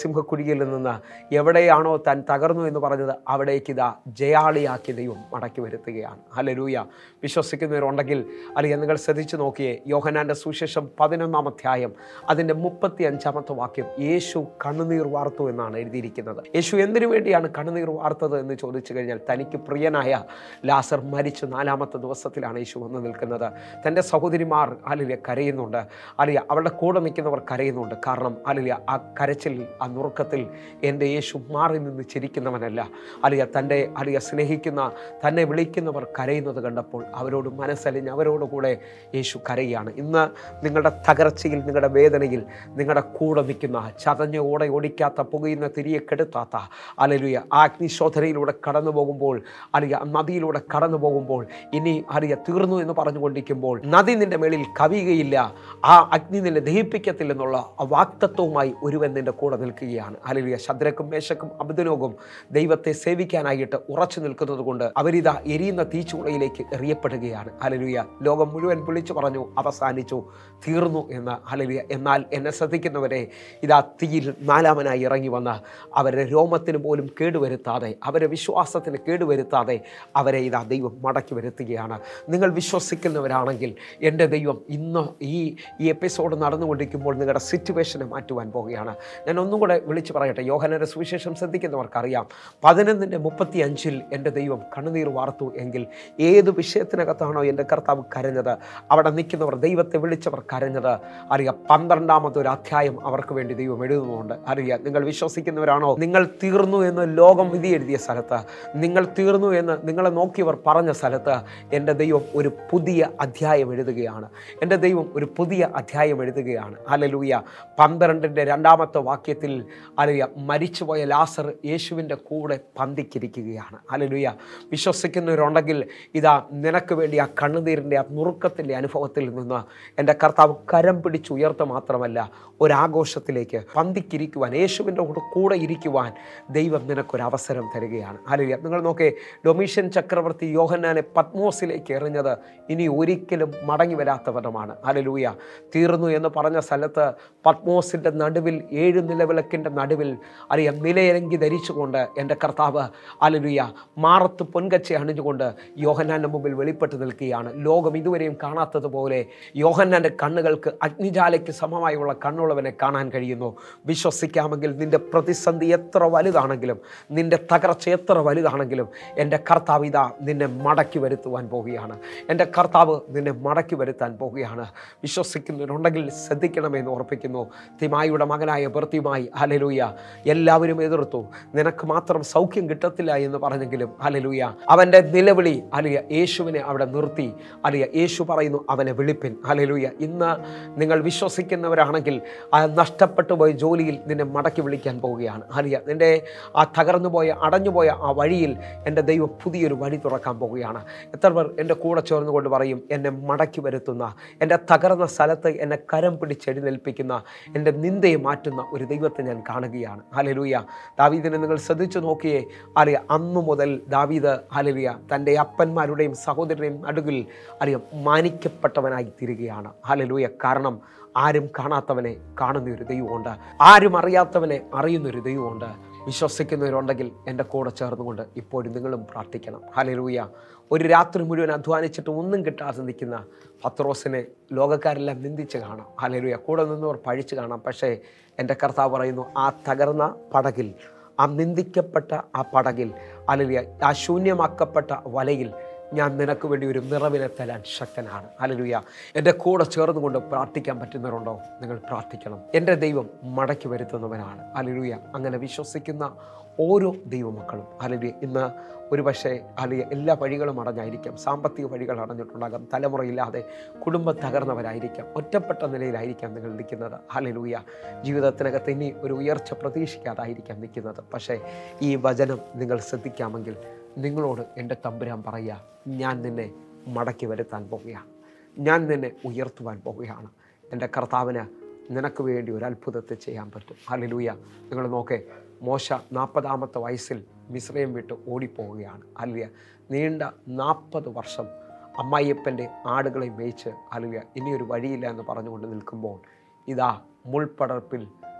പടുകുഴിയിൽ നിന്ന് എവിടെയാണോ താൻ തകർന്നു എന്ന് പറഞ്ഞത് അവിടേക്ക് ഇതാ ജയാളിയാക്കി ദൈവം മടക്കി വരുത്തുകയാണ്. ഹല്ലേലൂയ. വിശ്വസിക്കുന്നവരുണ്ടെങ്കിൽ അല്ലെങ്കിൽ നിങ്ങൾ ശ്രദ്ധിച്ചു നോക്കിയേ, യോഹന്നാൻ്റെ സുവിശേഷം പതിനൊന്നാം അധ്യായം അതിൻ്റെ മുപ്പത്തി അഞ്ചാമത്തെ വാക്യം, യേശു കണ്ണുനീർ വാർത്തു എന്നാണ് എഴുതിയിരിക്കുന്നത്. യേശു എന്തിനു വേണ്ടിയാണ് കണ്ണുനീർ വാർത്തത് എന്ന് ചോദിച്ചു കഴിഞ്ഞാൽ, തനിക്ക് പ്രിയനായ ലാസർ മരിച്ചു നാലാമത്തെ ദിവസത്തിലാണ് യേശു വന്ന് നിൽക്കുന്നത്. തൻ്റെ സഹോദരിമാർ അല്ലെ കരയുന്നുണ്ട്, അല്ലെ അവരുടെ കൂടെ നിൽക്കുന്നവർ കരയുന്നുണ്ട്. കാരണം അല്ലെ ആ കരച്ചിൽ, ആ നുറുക്കത്തിൽ എൻ്റെ യേശു മാറി നിന്ന് ചിരിക്കുന്നവനല്ല. അല്ലെ തൻ്റെ അല്ലെ സ്നേഹിക്കുന്ന, തന്നെ വിളിക്കുന്നവർ കരയുന്നത് കണ്ടപ്പോൾ അവരോട് മനസ്സലിഞ്ഞ് അവരോട് കൂടെ യേശു കരയുകയാണ്. ഇന്ന് നിങ്ങളുടെ തകർച്ചയിൽ, നിങ്ങളുടെ വേദനയിൽ നിങ്ങളുടെ കൂടെ നിൽക്കുന്ന, ചതഞ്ഞ ഓടെ ഓടിക്കാത്ത, പുകയുന്ന തിരിയെ കെടുത്താത്ത, അല്ലേലൂയ, ആ അഗ്നിശോധനയിലൂടെ കടന്നു പോകുമ്പോൾ, അറിയ നദിയിലൂടെ കടന്നു പോകുമ്പോൾ, ഇനി അറിയ തീർന്നു എന്ന് പറഞ്ഞുകൊണ്ടിരിക്കുമ്പോൾ നദി നിന്റെ മേളിൽ കവിയുകയില്ല, ആ അഗ്നി നിന്നെ ദഹിപ്പിക്കത്തില്ലെന്നുള്ള വാക്തത്വവുമായി ഒരുവൻ നിന്റെ കൂടെ നിൽക്കുകയാണ്. ഹല്ലേലൂയ. ശദ്രക്കും മേശക്കും അബ്ദുനോഗും ദൈവത്തെ സേവിക്കാനായിട്ട് ഉറച്ചു നിൽക്കുന്നത് കൊണ്ട് അവരിതാ എരിയുന്ന തീച്ചൂളയിലേക്ക് എറിയപ്പെടുകയാണ്. ഹല്ലേലൂയ. ലോകം മുഴുവൻ വിളിച്ചു പറഞ്ഞു അവസാനിച്ചു, തീർന്നു എന്ന്. ഹല്ലേലൂയ. എന്നാൽ എന്നെ ശ്രദ്ധിക്കുന്നവരെ, ഇതാ തീയിൽ നാലാമനായി ഇറങ്ങി വന്ന് അവരുടെ രോമത്തിന് പോലും കേടുവരുത്താതെ, അവരെ വിശ്വാസത്തിന് കേടുവരുത്താതെ അവരെ ഇതാ ദൈവം മടക്കി വരുത്തുകയാണ്. നിങ്ങൾ വിശ്വസിക്കുന്നവരാണെങ്കിൽ എൻ്റെ ദൈവം ഇന്ന് ഈ ഈ എപ്പിസോഡ് നടന്നുകൊണ്ടിരിക്കുമ്പോൾ നിങ്ങളുടെ സിറ്റുവേഷനെ മാറ്റുവാൻ പോവുകയാണ്. ഞാൻ ഒന്നും കൂടെ വിളിച്ചു പറയട്ടെ, യോഹന്നാൻ്റെ സുവിശേഷം ശ്രദ്ധിക്കുന്നവർക്കറിയാം, പതിനൊന്നിൻ്റെ മുപ്പത്തി അഞ്ചിൽ എൻ്റെ ദൈവം കണ്ണുനീർ വാർത്തു എങ്കിൽ ഏത് വിഷയത്തിനകത്താണോ എൻ്റെ കർത്താവ് കരഞ്ഞത്, അവിടെ നിൽക്കുന്നവർ ദൈവത്തെ വിളിച്ചവർ കരഞ്ഞത്, അറിയാം പന്ത്രണ്ടാമത്തെ ഒരു അധ്യായം അവർക്ക് വേണ്ടി ദൈവം എഴുതുന്നുണ്ട്. അറിയാം, നിങ്ങൾ വിശ്വസിക്കുന്നവരാണോ, നിങ്ങൾ തീർന്നു എന്ന് ലോകം വിധി എഴുതിയ സ്ഥലത്ത്, നിങ്ങൾ തീർന്നു എന്ന് നിങ്ങളെ നോക്കിയവർ പറഞ്ഞ സ്ഥലത്ത് എൻ്റെ ദൈവം ഒരു പുതിയ അധ്യായം എഴുതുകയാണ്. എൻ്റെ ദൈവം ഒരു പുതിയ അധ്യായം എഴുതുകയാണ്. ഹല്ലേലൂയ. പന്ത്രണ്ടിൻ്റെ രണ്ടാമത്തെ വാക്യത്തിൽ ഹല്ലേലൂയ, മരിച്ചുപോയ ലാസർ യേശുവിൻ്റെ കൂടെ പന്തിക്കിരിക്കുകയാണ്. ഹല്ലേലൂയ. വിശ്വസിക്കുന്നവരുണ്ടെങ്കിൽ ഇതാ നിനക്ക് വേണ്ടി ആ കണ്ണുനീരിൻ്റെ, ആ നുറുക്കത്തിൻ്റെ അനുഭവത്തിൽ നിന്ന് എൻ്റെ കർത്താവ് കരം പിടിച്ചുയർത്ത മാത്രമല്ല, ഒരാഘോഷത്തിലേക്ക് പന്തിക്കിരിക്കുവാൻ, യേശുവിൻ്റെ കൂടെ ഇരിക്കുവാൻ ദൈവം നിനക്കൊരവസരം തരികയാണ്. ഹല്ലേലൂയ. നിങ്ങൾ നോക്കേ, ഡൊമീഷ്യൻ ചക്രവർത്തി യോഹന്നാനെ പത്മോസിലേക്ക് എറിഞ്ഞത് ഇനി ഒരിക്കലും മടങ്ങി വരാത്ത വിധമാണ്. ഹല്ലേലൂയ. തീർന്നു എന്ന് പറഞ്ഞ സ്ഥലത്ത് പത്മോസിൻ്റെ നടുവിൽ, ഏഴ് നിലവിളക്കിൻ്റെ നടുവിൽ അറിയാം നിലയിറങ്ങി ധരിച്ചുകൊണ്ട് എൻ്റെ കർത്താവ് ഹല്ലേലൂയ മാറത്ത് പൊൻകച്ച അണിഞ്ഞുകൊണ്ട് യോഹന്നാൻ്റെ മുമ്പിൽ വെളിപ്പെട്ട് നിൽക്കുകയാണ്. ലോകം ഇതുവരെയും കാണാത്തതുപോലെ യോഹന്നാൻ്റെ കണ്ണുകൾക്ക് അഗ്നിജാലയ്ക്ക് സമമായുള്ള കണ്ണുള്ളവനെ കാണാൻ കഴിയുന്നു. വിശ്വസിക്കാമെങ്കിൽ നിൻ്റെ പ്രതിസന്ധി എത്ര വലുതാണെങ്കിലും, നിൻ്റെ തകർച്ച എത്ര വലുതാണെങ്കിലും എൻ്റെ കർത്താവ് ഇതാ നിന്നെ മടക്കി വരുത്തുവാൻ പോവുകയാണ്. എൻ്റെ കർത്താവ് നിന്നെ മടക്കി വരുത്താൻ പോവുകയാണ്. വിശ്വസിക്കുന്നവരുണ്ടെങ്കിൽ ശ്രദ്ധിക്കണമെന്ന് ഓർപ്പിക്കുന്നു. തിമായിയുടെ മകനായ ബർത്തിമായി ഹല്ലേലൂയ എല്ലാവരും എതിർത്തു, നിനക്ക് മാത്രം സൗഖ്യം കിട്ടത്തില്ല എന്ന് പറഞ്ഞെങ്കിലും ഹല്ലേലൂയ അവൻ്റെ നിലവിളി അലിയ യേശുവിനെ അവിടെ നിർത്തി. അലിയ യേശു പറയുന്നു അവനെ വിളിപ്പിൻ. ഹല്ലേലൂയ. ഇന്ന് നിങ്ങൾ വിശ്വസിക്കുന്നവരാണെങ്കിൽ ആ നഷ്ടപ്പെട്ടു പോയ ജോലിയിൽ നിന്നെ മടക്കി വിളിക്കാൻ പോവുകയാണ്. ഹല്ലേലൂയ. നിൻ്റെ ആ തകർന്നുപോയ, അടഞ്ഞുപോയ ആ വഴിയിൽ എൻ്റെ ദൈവം പുതിയൊരു വഴി തുറക്കാൻ പോവുകയാണ്. എത്ര പേർ എൻ്റെ കൂടെ ചേർന്നുകൊണ്ട് പറയും, എന്നെ മടക്കി വരുത്തുന്ന, എൻ്റെ തകർന്ന സ്ഥലത്ത് എന്നെ കരം പിടിച്ചെഴുന്നേൽപ്പിക്കുന്ന, എൻ്റെ നിന്ദയെ മാറ്റുന്ന ഒരു ദൈവത്തെ ഞാൻ കാണുകയാണ്. ഹല്ലേലൂയ. ദാവീദിനെ നിങ്ങൾ ശ്രദ്ധിച്ചു നോക്കിയേ. അലിയ അന്നു മുതൽ ദാവീദ് ഹല്ലേലൂയ തൻ്റെ അപ്പന്മാരുടെയും സഹോദരനെയും നടുവിൽ അറിയ മാനിക്കപ്പെട്ടവനായി തീരുകയാണ്. ഹല്ലേലൂയ. കാരണം ആരും കാണാത്തവനെ കാണുന്നൊരു ദൈവമുണ്ട്, ആരും അറിയാത്തവനെ അറിയുന്നൊരു ദൈവമുണ്ട്. വിശ്വസിക്കുന്നവരുണ്ടെങ്കിൽ എൻ്റെ കൂടെ ചേർന്നുകൊണ്ട് ഇപ്പോഴും നിങ്ങളും പ്രാർത്ഥിക്കണം. ഹല്ലേലൂയ. ഒരു രാത്രി മുഴുവൻ അധ്വാനിച്ചിട്ട് ഒന്നും കിട്ടാതെ നിൽക്കുന്ന പത്രോസിനെ ലോകക്കാരെല്ലാം നിന്ദിച്ച് കാണാം. ഹല്ലേലൂയ. കൂടെ നിന്നവർ പഴിച്ച് കാണാം. പക്ഷേ എൻ്റെ കർത്താവ് പറയുന്നു, ആ തകർന്ന പടകിൽ, ആ നിന്ദിക്കപ്പെട്ട ആ പടകിൽ, ഹല്ലേലൂയ, ആ ശൂന്യമാക്കപ്പെട്ട വലയിൽ ഞാൻ നിനക്ക് വേണ്ടി ഒരു നിറവിനെ തരാൻ ശക്തനാണ്. ഹല്ലേലൂയ. എൻ്റെ കൂടെ ചേർന്നുകൊണ്ട് പ്രാർത്ഥിക്കാൻ പറ്റുന്നവരുണ്ടോ? നിങ്ങൾ പ്രാർത്ഥിക്കണം. എൻ്റെ ദൈവം മടക്കി വരുത്തുന്നവനാണ്. ഹല്ലേലൂയ. അങ്ങനെ വിശ്വസിക്കുന്ന ഓരോ ദൈവമക്കളും ഹല്ലേലൂയ ഇന്ന് ഒരു പക്ഷേ ഹല്ലേലൂയ എല്ലാ വഴികളും അടഞ്ഞായിരിക്കാം, സാമ്പത്തിക വഴികൾ അടഞ്ഞിട്ടുണ്ടാകാം, തലമുറയില്ലാതെ കുടുംബം തകർന്നവരായിരിക്കാം, ഒറ്റപ്പെട്ട നിലയിലായിരിക്കാം നിങ്ങൾ നിൽക്കുന്നത്. ഹല്ലേലൂയ. ജീവിതത്തിനകത്ത് ഇനി ഒരു ഉയർച്ച പ്രതീക്ഷിക്കാതായിരിക്കാം നിൽക്കുന്നത്. പക്ഷേ ഈ വചനം നിങ്ങൾ ശ്രദ്ധിക്കാമെങ്കിൽ നിങ്ങളോട് എൻ്റെ തമ്പുരാൻ പറയുക, ഞാൻ നിന്നെ മടക്കി വരുത്താൻ പോവുകയാണ്, ഞാൻ നിന്നെ ഉയർത്തുവാൻ പോവുകയാണ്. എൻ്റെ കർത്താവിന് നിനക്ക് വേണ്ടി ഒരു അത്ഭുതത്തെ ചെയ്യാൻ പറ്റും. ഹല്ലേലൂയ. നിങ്ങൾ നോക്കേ, മോശ നാൽപ്പതാമത്തെ വയസ്സിൽ മിസ്രൈം വിട്ട് ഓടിപ്പോവുകയാണ്. ഹല്ലേലൂയ. നീണ്ട നാൽപ്പത് വർഷം അമ്മായിയപ്പൻ്റെ ആടുകളെ മേയിച്ച് ഹല്ലേലൂയ ഇനിയൊരു വഴിയില്ല എന്ന് പറഞ്ഞുകൊണ്ട് നിൽക്കുമ്പോൾ ഇതാ മുൾപ്പടർപ്പിൽ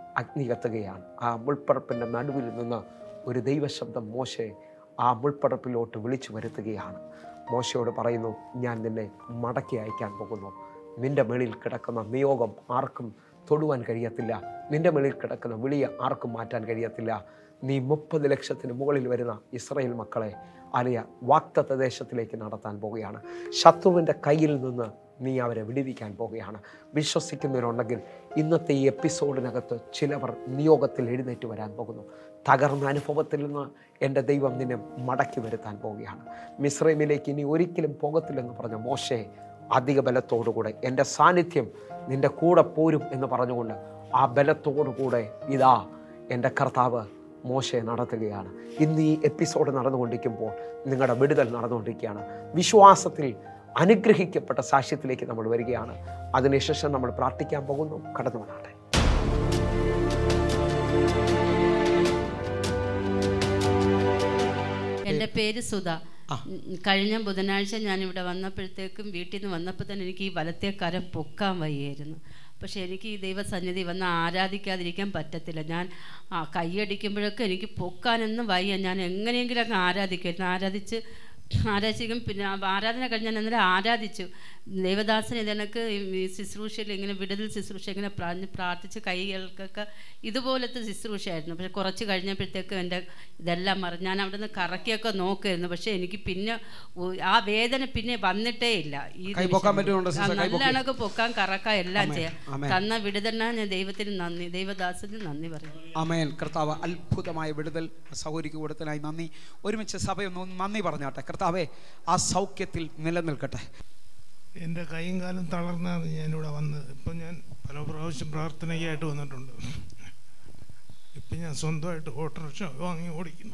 അഗ്നി കത്തുകയാണ്. ആ മുൾപ്പടപ്പിൻ്റെ നടുവിൽ നിന്ന് ഒരു ദൈവശബ്ദം മോശെ ആ മുൾപ്പടപ്പിലോട്ട് വിളിച്ചു വരുത്തുകയാണ്. മോശയോട് പറയുന്നു, ഞാൻ നിന്നെ മടക്കി അയക്കാൻ പോകുന്നു. നിൻ്റെ മേളിൽ കിടക്കുന്ന നിയോഗം ആർക്കും തൊടുവാൻ കഴിയത്തില്ല. നിൻ്റെ മേളിൽ കിടക്കുന്ന വിളിയെ ആർക്കും മാറ്റാൻ കഴിയത്തില്ല. നീ മുപ്പത് ലക്ഷത്തിന് മുകളിൽ വരുന്ന ഇസ്രായേൽ മക്കളെ അലിയ വാഗ്ദത്ത ദേശത്തിലേക്ക് നടത്താൻ പോവുകയാണ്. ശത്രുവിൻ്റെ കയ്യിൽ നിന്ന് നീ അവരെ വിടുവിക്കാൻ പോവുകയാണ്. വിശ്വസിക്കുന്നവരുണ്ടെങ്കിൽ ഇന്നത്തെ ഈ എപ്പിസോഡിനകത്ത് ചിലവർ നിയോഗത്തിൽ എഴുന്നേറ്റ് വരാൻ പോകുന്നു. തകർന്ന അനുഭവത്തിൽ നിന്ന് എൻ്റെ ദൈവം നിന്നെ മടക്കി വരുത്താൻ പോവുകയാണ്. മിസ്രൈമിലേക്ക് ഇനി ഒരിക്കലും പോകത്തില്ലെന്ന് പറഞ്ഞ മോശെ അധിക ബലത്തോടുകൂടെ എൻ്റെ സാന്നിധ്യം നിൻ്റെ കൂടെ പോരും എന്ന് പറഞ്ഞുകൊണ്ട് ആ ബലത്തോടുകൂടെ ഇതാ എൻ്റെ കർത്താവ് മോശയെ നടത്തുകയാണ്. ഇന്ന് ഈ എപ്പിസോഡ് നടന്നുകൊണ്ടിരിക്കുമ്പോൾ നിങ്ങളുടെ വിടുതൽ നടന്നുകൊണ്ടിരിക്കുകയാണ്. വിശ്വാസത്തിൽ അനുഗ്രഹിക്കപ്പെട്ട സാക്ഷ്യത്തിലേക്ക് നമ്മൾ വരികയാണ്. അതിനുശേഷം നമ്മൾ പ്രാർത്ഥിക്കാൻ പോകുന്നു. കടന്നു വന്നാട്ടെ. എൻ്റെ പേര് സുധ. കഴിഞ്ഞ ബുധനാഴ്ച ഞാനിവിടെ വന്നപ്പോഴത്തേക്കും വീട്ടിൽ നിന്ന് വന്നപ്പോൾ തന്നെ എനിക്ക് ഈ വലത്തെ കരം പൊക്കാൻ വയ്യായിരുന്നു. പക്ഷേ എനിക്ക് ഈ ദൈവസന്നിധി വന്ന് ആരാധിക്കാതിരിക്കാൻ പറ്റത്തില്ല. ഞാൻ കൈയടിക്കുമ്പോഴൊക്കെ എനിക്ക് പൊക്കാനൊന്നും വയ്യ. ഞാൻ എങ്ങനെയെങ്കിലും അങ്ങ് ആരാധിക്കുമായിരുന്നു. ആരാധിച്ച് ആരാധിക്കും. പിന്നെ ആരാധന കഴിഞ്ഞാൽ അന്നേരം ആരാധിച്ചു. ദേവദാസൻ ഇതെനിക്ക് ഈ ശുശ്രൂഷയിൽ ഇങ്ങനെ വിടുതൽ ശുശ്രൂഷ ഇങ്ങനെ പറഞ്ഞ് പ്രാർത്ഥിച്ച് കൈകൾക്കൊക്കെ ഇതുപോലത്തെ ശുശ്രൂഷയായിരുന്നു. പക്ഷെ കുറച്ച് കഴിഞ്ഞപ്പോഴത്തേക്കും എൻ്റെ ഇതെല്ലാം മറിഞ്ഞ് ഞാൻ അവിടെ നിന്ന് കറക്കിയൊക്കെ നോക്കുമായിരുന്നു. പക്ഷേ എനിക്ക് പിന്നെ ആ വേദന പിന്നെ വന്നിട്ടേ ഇല്ല. ഈ നല്ല കണക്ക് പൊക്കാൻ കറക്കാൻ എല്ലാം ചെയ്യാം. തന്ന വിടുതലിനാ ഞാൻ ദൈവത്തിന് നന്ദി, ദൈവദാസന് നന്ദി പറയും. ആമേൻ. കർത്താവ് അത്ഭുതമായ വിടുതൽ സഹോദരിക്ക് കൊടുത്തതിനായി നന്ദി. ഒരുമിച്ച് സഭയൊന്ന് നന്ദി പറഞ്ഞാട്ടെ. കർത്താവേ, ആ സൗഖ്യത്തിൽ നിലനിൽക്കട്ടെ. എൻ്റെ കൈയും കാലം തളർന്നാണ് ഞാനിവിടെ വന്നത്. ഇപ്പം ഞാൻ പല പ്രാവശ്യം പ്രാർത്ഥനയ്ക്കായിട്ട് വന്നിട്ടുണ്ട്. ഇപ്പം ഞാൻ സ്വന്തമായിട്ട് ഓട്ടോറിക്ഷ വാങ്ങി ഓടിക്കുന്നു.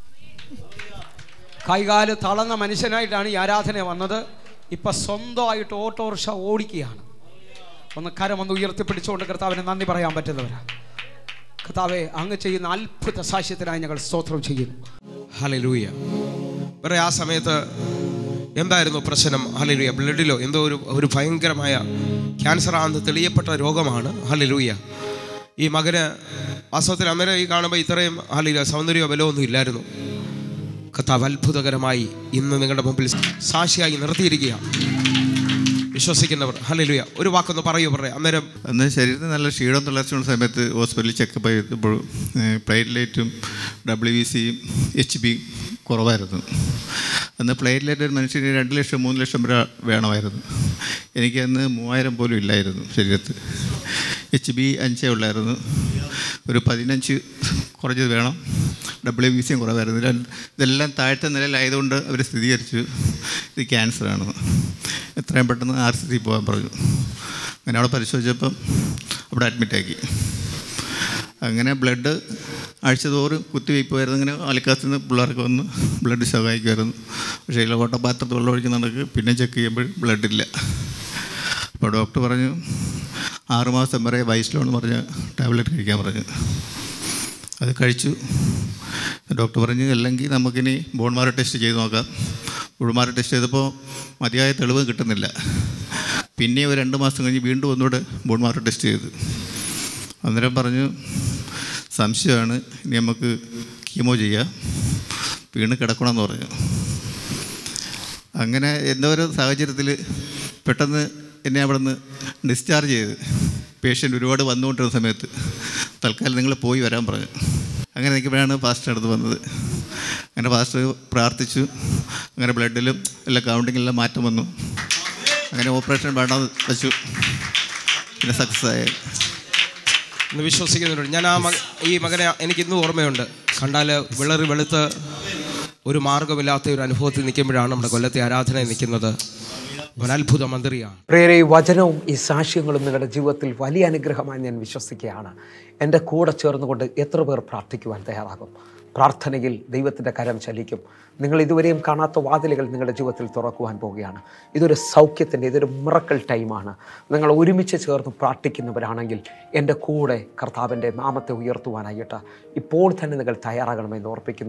കൈകാല് തളർന്ന മനുഷ്യനായിട്ടാണ് ഈ ആരാധന വന്നത്. ഇപ്പം സ്വന്തമായിട്ട് ഓട്ടോറിക്ഷ ഓടിക്കുകയാണ്. ഒന്ന് കരമൊന്ന് ഉയർത്തിപ്പിടിച്ചുകൊണ്ട് കർത്താവിനെ നന്ദി പറയാൻ പറ്റുന്നവരാ. കർത്താവേ, അങ്ങ് ചെയ്യുന്ന അത്ഭുത സാക്ഷ്യത്തിനായി ഞങ്ങൾ സ്തോത്രം ചെയ്യുന്നു. ഹല്ലേലൂയ. വേറെ ആ സമയത്ത് എന്തായിരുന്നു പ്രശ്നം? ഹല്ലേലൂയ. ബ്ലഡിലോ എന്തോ ഒരു ഒരു ഭയങ്കരമായ ക്യാൻസറാണെന്ന് തെളിയപ്പെട്ട രോഗമാണ്. ഹല്ലേലൂയ. ഈ മകന് വാസ്തവത്തിൽ അന്നേരം ഈ കാണുമ്പോൾ ഇത്രയും ഹല്ലേലൂയ സൗന്ദര്യമോ ബലമൊന്നും ഇല്ലായിരുന്നു. കർത്താവ് അത്ഭുതകരമായി ഇന്ന് നിങ്ങളുടെ മുമ്പിൽ സാക്ഷിയായി നിർത്തിയിരിക്കുകയാണ്. വിശ്വസിക്കുന്നവർ ഹല്ലേലൂയ ഒരു വാക്കൊന്ന് പറയൂ. പറയാം. അന്നേരം അന്ന് ശരീരത്തിന് നല്ല ക്ഷീണം തളർച്ചുള്ള സമയത്ത് ഹോസ്പിറ്റലിൽ ചെക്കപ്പ് ചെയ്തപ്പോൾ പ്ലേറ്റ്ലേറ്റും ഡബ്ല്യു ബി സിയും എച്ച് ബി കുറവായിരുന്നു. അന്ന് പ്ലേറ്റ്ലേറ്റ് ഒരു മനുഷ്യന് രണ്ട് ലക്ഷം മൂന്ന് ലക്ഷം രൂപ വേണമായിരുന്നു. എനിക്കന്ന് മൂവായിരം പോലും ഇല്ലായിരുന്നു ശരീരത്ത്. എച്ച് ബി അഞ്ചേ ഉള്ളായിരുന്നു. ഒരു പതിനഞ്ച് കുറഞ്ഞത് വേണം. ഡബ്ല്യു ബി സിയും കുറവായിരുന്നു. ഇതെല്ലാം താഴത്തെ നിലയിലായതുകൊണ്ട് അവർ സ്ഥിരീകരിച്ചു ഇത് ക്യാൻസറാണെന്ന്. എത്രയും പെട്ടെന്ന് ആർ സി സി പോകാൻ പറഞ്ഞു. അങ്ങനെ അവിടെ പരിശോധിച്ചപ്പം അവിടെ അഡ്മിറ്റാക്കി. അങ്ങനെ ബ്ലഡ് ആഴ്ചതോറും കുത്തിവയ്പ്പുമായിരുന്നു. അങ്ങനെ ആലിക്കാത്തിൽ നിന്ന് പിള്ളേർക്ക് വന്ന് ബ്ലഡ് സഹായിക്കുമായിരുന്നു. പക്ഷേ ഇതിൽ ഓട്ടപാത്രത്തിൽ വെള്ളം ഒഴിക്കുന്നുണ്ടെങ്കിൽ പിന്നെ ചെക്ക് ചെയ്യുമ്പോൾ ബ്ലഡില്ല. അപ്പോൾ ഡോക്ടർ പറഞ്ഞു ആറുമാസം വരെ വയസ്സിലോ എന്ന് പറഞ്ഞ് ടാബ്ലറ്റ് കഴിക്കാൻ പറഞ്ഞു. അത് കഴിച്ചു. ഡോക്ടർ പറഞ്ഞു അല്ലെങ്കിൽ നമുക്കിനി ബോൺമാരോ ടെസ്റ്റ് ചെയ്ത് നോക്കാം. ബോൺമാരോ ടെസ്റ്റ് ചെയ്തപ്പോൾ മതിയായ തെളിവ് കിട്ടുന്നില്ല. പിന്നെ ഒരു രണ്ട് മാസം കഴിഞ്ഞ് വീണ്ടും ഒന്നുകൂടെ ബോൺമാരോ ടെസ്റ്റ് ചെയ്തു. അന്നേരം പറഞ്ഞു സംശയമാണ്, ഇനി നമുക്ക് കീമോ ചെയ്യാം, വീണ് കിടക്കണമെന്ന് പറഞ്ഞു. അങ്ങനെ എന്തോ ഒരു സാഹചര്യത്തിൽ പെട്ടെന്ന് എന്നെ അവിടെ നിന്ന് ഡിസ്ചാർജ് ചെയ്ത്. പേഷ്യൻ്റ് ഒരുപാട് വന്നുകൊണ്ടിരുന്ന സമയത്ത് തൽക്കാലം നിങ്ങൾ പോയി വരാൻ പറഞ്ഞു. അങ്ങനെ നിൽക്കുമ്പോഴാണ് പാസ്റ്റർ അടുത്ത് വന്നത്. അങ്ങനെ പാസ്റ്റർ പ്രാർത്ഥിച്ചു. അങ്ങനെ ബ്ലഡിലും എല്ലാ കൗണ്ടിങ്ങിലെല്ലാം മാറ്റം വന്നു. അങ്ങനെ ഓപ്പറേഷൻ വേണമെന്ന് വെച്ചു. പിന്നെ സക്സസ് ആയി. ഇന്ന് വിശ്വസിക്കുന്നുണ്ട്. ഞാൻ ആ മക ഈ മകനെ എനിക്കിന്നും ഓർമ്മയുണ്ട്. കണ്ടാൽ വിളറി വെളുത്ത് ഒരു മാർഗമില്ലാത്ത ഒരു അനുഭവത്തിൽ നിൽക്കുമ്പോഴാണ് നമ്മുടെ കൊല്ലത്തെ ആരാധന നിൽക്കുന്നത്. അത്ഭുത മന്ത്രിയാണ്. പ്രിയരെ, ഈ വചനവും ഈ സാക്ഷ്യങ്ങളും നിങ്ങളുടെ ജീവിതത്തിൽ വലിയ അനുഗ്രഹമായി ഞാൻ വിശ്വസിക്കുകയാണ്. എൻ്റെ കൂടെ ചേർന്നുകൊണ്ട് എത്ര പേർ പ്രാർത്ഥിക്കുവാൻ തയ്യാറാകും? പ്രാർത്ഥനയിൽ ദൈവത്തിൻ്റെ കരം ചലിക്കും. നിങ്ങൾ ഇതുവരെയും കാണാത്ത വാതിലുകൾ നിങ്ങളുടെ ജീവിതത്തിൽ തുറക്കുവാൻ പോവുകയാണ്. ഇതൊരു സൗഖ്യത്തിൻ്റെ, ഇതൊരു മിറക്കിൾ ടൈമാണ്. നിങ്ങൾ ഒരുമിച്ച് ചേർന്ന് പ്രാർത്ഥിക്കുന്നവരാണെങ്കിൽ എൻ്റെ കൂടെ കർത്താവിൻ്റെ നാമത്തെ ഉയർത്തുവാനായിട്ട് ഇപ്പോൾ തന്നെ നിങ്ങൾ തയ്യാറാകണമെന്ന് ഓർപ്പിക്കുന്നു.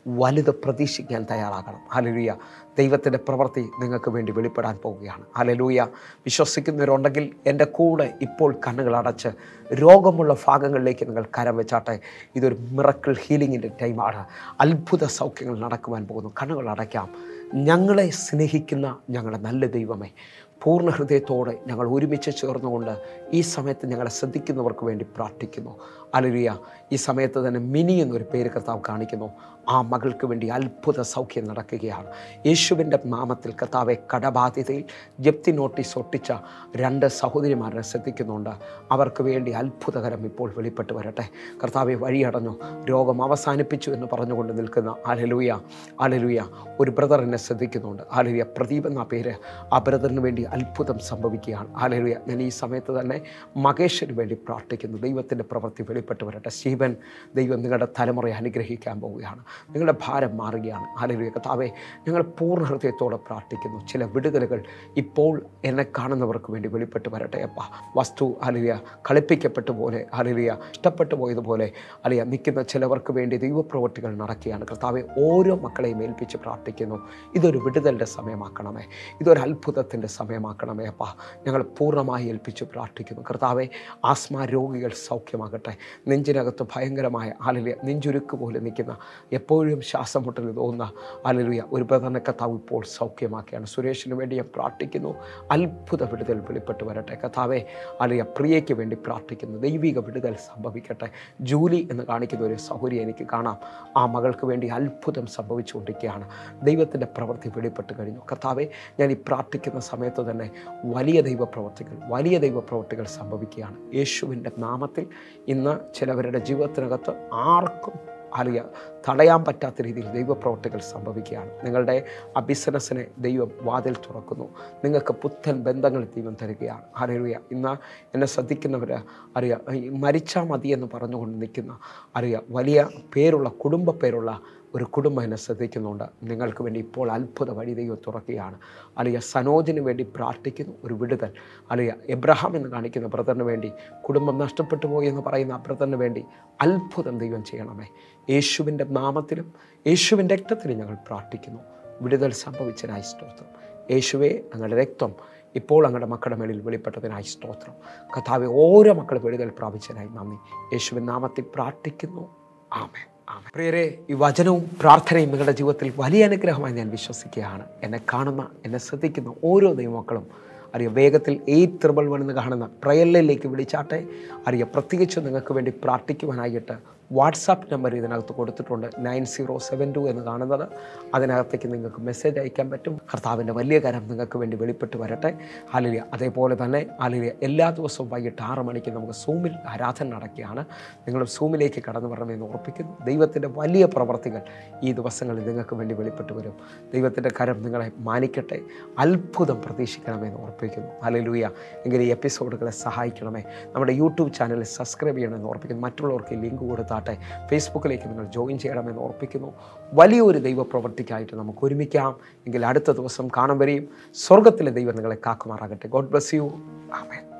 വലുത് പ്രതീക്ഷിക്കാൻ തയ്യാറാകണം. ഹല്ലേലൂയ. ദൈവത്തിൻ്റെ പ്രവൃത്തി നിങ്ങൾക്ക് വേണ്ടി വെളിപ്പെടാൻ പോവുകയാണ്. ഹല്ലേലൂയ. വിശ്വസിക്കുന്നവരുണ്ടെങ്കിൽ എൻ്റെ കൂടെ ഇപ്പോൾ കണ്ണുകൾ അടച്ച് രോഗമുള്ള ഭാഗങ്ങളിലേക്ക് നിങ്ങൾ കരം വെച്ചാട്ടെ. ഇതൊരു മിറക്കിൾ ഹീലിങ്ങിൻ്റെ ടൈമാണ്. അത്ഭുത സൗഖ്യങ്ങൾ നടക്കുവാൻ പോകുന്നു. കണ്ണുകൾ അടയ്ക്കാം. ഞങ്ങളെ സ്നേഹിക്കുന്ന ഞങ്ങളുടെ നല്ല ദൈവമേ, പൂർണ്ണ ഹൃദയത്തോടെ ഞങ്ങൾ ഒരുമിച്ച് ചേർന്നുകൊണ്ട് ഈ സമയത്ത് ഞങ്ങളെ ശ്രദ്ധിക്കുന്നവർക്ക് വേണ്ടി പ്രാർത്ഥിക്കുന്നു. ഹല്ലേലൂയ. ഈ സമയത്ത് തന്നെ മിനി എന്നൊരു പേര് കർത്താവ് കാണിക്കുന്നു. ആ മകൾക്ക് വേണ്ടി അത്ഭുത സൗഖ്യം നടക്കുകയാണ്. യേശുവിൻ്റെ നാമത്തിൽ കർത്താവെ, കടബാധ്യതയിൽ ജപ്തി നോട്ടീസ് ഒട്ടിച്ച രണ്ട് സഹോദരിമാരെ ശ്രദ്ധിക്കുന്നുണ്ട്. അവർക്ക് വേണ്ടി അത്ഭുതകരം ഇപ്പോൾ വെളിപ്പെട്ട് വരട്ടെ. കർത്താവെ, വഴിയടഞ്ഞു, രോഗം അവസാനിപ്പിച്ചു എന്ന് പറഞ്ഞുകൊണ്ട് നിൽക്കുന്ന ഹല്ലേലൂയ ഹല്ലേലൂയ ഒരു ബ്രദർ എന്നെ ശ്രദ്ധിക്കുന്നുണ്ട്. ഹല്ലേലൂയ. പ്രദീപ് എന്ന പേര്, ആ ബ്രദറിന് വേണ്ടി അത്ഭുതം സംഭവിക്കുകയാണ്. ഹല്ലേലൂയ. ഞാൻ ഈ സമയത്ത് തന്നെ മകേഷിന് വേണ്ടി പ്രാർത്ഥിക്കുന്നു. ദൈവത്തിൻ്റെ പ്രവൃത്തി വെളിപ്പെട്ട് വരട്ടെ. സ്റ്റീവൻ, ദൈവം നിങ്ങളുടെ തലമുറയെ അനുഗ്രഹിക്കാൻ പോവുകയാണ്. നിങ്ങളുടെ ഭാരം മാറുകയാണ്. ഹല്ലേലൂയ. കർത്താവേ, ഞങ്ങൾ പൂർണ്ണ ഹൃദയത്തോടെ പ്രാർത്ഥിക്കുന്നു. ചില വിടുതലുകൾ ഇപ്പോൾ എന്നെ കാണുന്നവർക്ക് വേണ്ടി വെളിപ്പെട്ട് വരട്ടെ അപ്പ. വസ്തു ഹല്ലേലൂയ കളിപ്പിക്കപ്പെട്ടു പോലെ, ഹല്ലേലൂയ ഇഷ്ടപ്പെട്ടു പോയതുപോലെ ഹല്ലേലൂയ നിൽക്കുന്ന ചിലവർക്ക് വേണ്ടി ദൈവപ്രവൃത്തികൾ നടക്കുകയാണ്. കർത്താവെ, ഓരോ മക്കളെയും ഏൽപ്പിച്ച് പ്രാർത്ഥിക്കുന്നു. ഇതൊരു വിടുതലിൻ്റെ സമയമാക്കണമേ. ഇതൊരു അത്ഭുതത്തിൻ്റെ സമയമാക്കണമേ അപ്പ. ഞങ്ങൾ പൂർണ്ണമായി ഏൽപ്പിച്ച് പ്രാർത്ഥിക്കുന്നു. കർത്താവെ, ആസ്മ രോഗികൾ സൗഖ്യമാകട്ടെ. നെഞ്ചിനകത്ത് ഭയങ്കരമായ ഹല്ലേലൂയ നെഞ്ചുരുക്ക് പോലെ നിൽക്കുന്ന, എപ്പോഴും ശ്വാസം മുട്ടൽ തോന്നുന്ന ഹല്ലേലൂയ ഒരു ബ്രദറിനെ കർത്താവ് ഇപ്പോൾ സൗഖ്യമാക്കിയാണ്. സുരേഷിന് വേണ്ടി ഞാൻ പ്രാർത്ഥിക്കുന്നു. അത്ഭുത വിടുതൽ വെളിപ്പെട്ട് വരട്ടെ. കർത്താവെ, ഹല്ലേലൂയ പ്രിയയ്ക്ക് വേണ്ടി പ്രാർത്ഥിക്കുന്നു. ദൈവിക വിടുതൽ സംഭവിക്കട്ടെ. ജൂലി എന്ന് കാണിക്കുന്ന ഒരു സഹോദരി എനിക്ക് കാണാം. ആ മകൾക്ക് വേണ്ടി അത്ഭുതം സംഭവിച്ചുകൊണ്ടിരിക്കുകയാണ്. ദൈവത്തിൻ്റെ പ്രവൃത്തി വെളിപ്പെട്ട് കഴിഞ്ഞു. കർത്താവെ, ഞാൻ ഈ പ്രാർത്ഥിക്കുന്ന സമയത്ത് തന്നെ വലിയ ദൈവപ്രവൃത്തികൾ വലിയ ദൈവപ്രവൃത്തികൾ സംഭവിക്കുകയാണ്. യേശുവിൻ്റെ നാമത്തിൽ ഇന്ന് ചിലവരുടെ ജീവിതത്തിനകത്ത് ആർക്കും ഹല്ലേലൂയ തടയാൻ പറ്റാത്ത രീതിയിൽ ദൈവപ്രവൃത്തികൾ സംഭവിക്കുകയാണ്. നിങ്ങളുടെ ആ ബിസിനസ്സിനെ ദൈവം വാതിൽ തുറക്കുന്നു. നിങ്ങൾക്ക് പുത്തൻ ബന്ധങ്ങൾ ദൈവം തരികയാണ്. ഹല്ലേലൂയ. ഇന്ന് എന്നെ ശ്രദ്ധിക്കുന്നവർ അറിയാം, മരിച്ചാൽ മതി എന്ന് പറഞ്ഞുകൊണ്ട് നിൽക്കുന്ന അറിയാം വലിയ പേരുള്ള കുടുംബ പേരുള്ള ഒരു കുടുംബം എന്നെ ശ്രദ്ധിക്കുന്നുണ്ട്. നിങ്ങൾക്ക് വേണ്ടി ഇപ്പോൾ അത്ഭുത വഴി ദൈവം തുറക്കുകയാണ്. അലിയ സനോജിന് വേണ്ടി പ്രാർത്ഥിക്കുന്നു. ഒരു വിടുതൽ അലിയ എബ്രഹാം എന്ന് കാണിക്കുന്ന ബ്രദറിന് വേണ്ടി, കുടുംബം നഷ്ടപ്പെട്ടു പോയി എന്ന് പറയുന്ന ആ ബ്രദറിന് വേണ്ടി അത്ഭുതം ദൈവം ചെയ്യണമേ. യേശുവിൻ്റെ നാമത്തിലും യേശുവിൻ്റെ രക്തത്തിലും ഞങ്ങൾ പ്രാർത്ഥിക്കുന്നു. വിടുതൽ സംഭവിച്ചതിനായി സ്തോത്രം. യേശുവേ, ഞങ്ങളുടെ രക്തം ഇപ്പോൾ ഞങ്ങളുടെ മക്കളുടെ മേളിൽ വെളിപ്പെട്ടതിനായി സ്തോത്രം. കർത്താവേ, ഓരോ മക്കൾ വിടുതൽ പ്രാപിച്ചതിനായി നന്ദി. യേശുവിൻ നാമത്തിൽ പ്രാർത്ഥിക്കുന്നു. ആമേൻ. പ്രിയരെ, ഈ വചനവും പ്രാർത്ഥനയും നിങ്ങളുടെ ജീവിതത്തിൽ വലിയ അനുഗ്രഹമായി ഞാൻ വിശ്വസിക്കുകയാണ്. എന്നെ കാണുന്ന, എന്നെ ശ്രദ്ധിക്കുന്ന ഓരോ ദൈവമക്കളും അറിയാം, വേഗത്തിൽ എയ്റ്റ് ത്രിബിൾ വൺ എന്ന് കാണുന്ന പ്രയറിലേക്ക് വിളിച്ചാട്ടെ. അറിയാം, പ്രത്യേകിച്ച് നിങ്ങൾക്ക് വേണ്ടി പ്രാർത്ഥിക്കുവാനായിട്ട് വാട്സാപ്പ് നമ്പർ ഇതിനകത്ത് കൊടുത്തിട്ടുണ്ട്. നയൻ സീറോ സെവൻ ടു എന്ന് കാണുന്നത്. അതിനകത്തേക്ക് നിങ്ങൾക്ക് മെസ്സേജ് അയക്കാൻ പറ്റും. കർത്താവിൻ്റെ വലിയ കരം നിങ്ങൾക്ക് വേണ്ടി വെളിപ്പെട്ട് വരട്ടെ. ഹല്ലേലൂയ. അതേപോലെ തന്നെ ഹല്ലേലൂയ എല്ലാ ദിവസവും വൈകിട്ട് ആറ് മണിക്ക് നമുക്ക് സൂമിൽ ആരാധന നടക്കുകയാണ്. നിങ്ങളും സൂമിലേക്ക് കടന്നു വരണമെന്ന് ഓർപ്പിക്കുന്നു. ദൈവത്തിൻ്റെ വലിയ പ്രവർത്തികൾ ഈ ദിവസങ്ങളിൽ നിങ്ങൾക്ക് വേണ്ടി വെളിപ്പെട്ട് വരും. ദൈവത്തിൻ്റെ കരം നിങ്ങളെ മാനിക്കട്ടെ. അത്ഭുതം പ്രതീക്ഷിക്കണമെന്ന് ഓർപ്പിക്കുന്നു. ഹല്ലേലൂയ. എങ്കിൽ ഈ എപ്പിസോഡുകളെ സഹായിക്കണമേ. നമ്മുടെ യൂട്യൂബ് ചാനൽ സബ്സ്ക്രൈബ് ചെയ്യണമെന്ന് ഓർപ്പിക്കുന്നു. മറ്റുള്ളവർക്ക് ലിങ്ക് കൊടുത്താൽ ഫേസ്ബുക്കിലേക്ക് നിങ്ങൾ ജോയിൻ ചെയ്യണമെന്ന് ഓർപ്പിക്കുന്നു. വലിയൊരു ദൈവപ്രവർത്തിക്കായിട്ട് നമുക്ക് ഒരുമിക്കാം. എങ്കിൽ അടുത്ത ദിവസം കാണും വരെയും സ്വർഗത്തിലെ ദൈവം നിങ്ങളെ കാക്കുമാറാകട്ടെ. God bless you. ആമേൻ.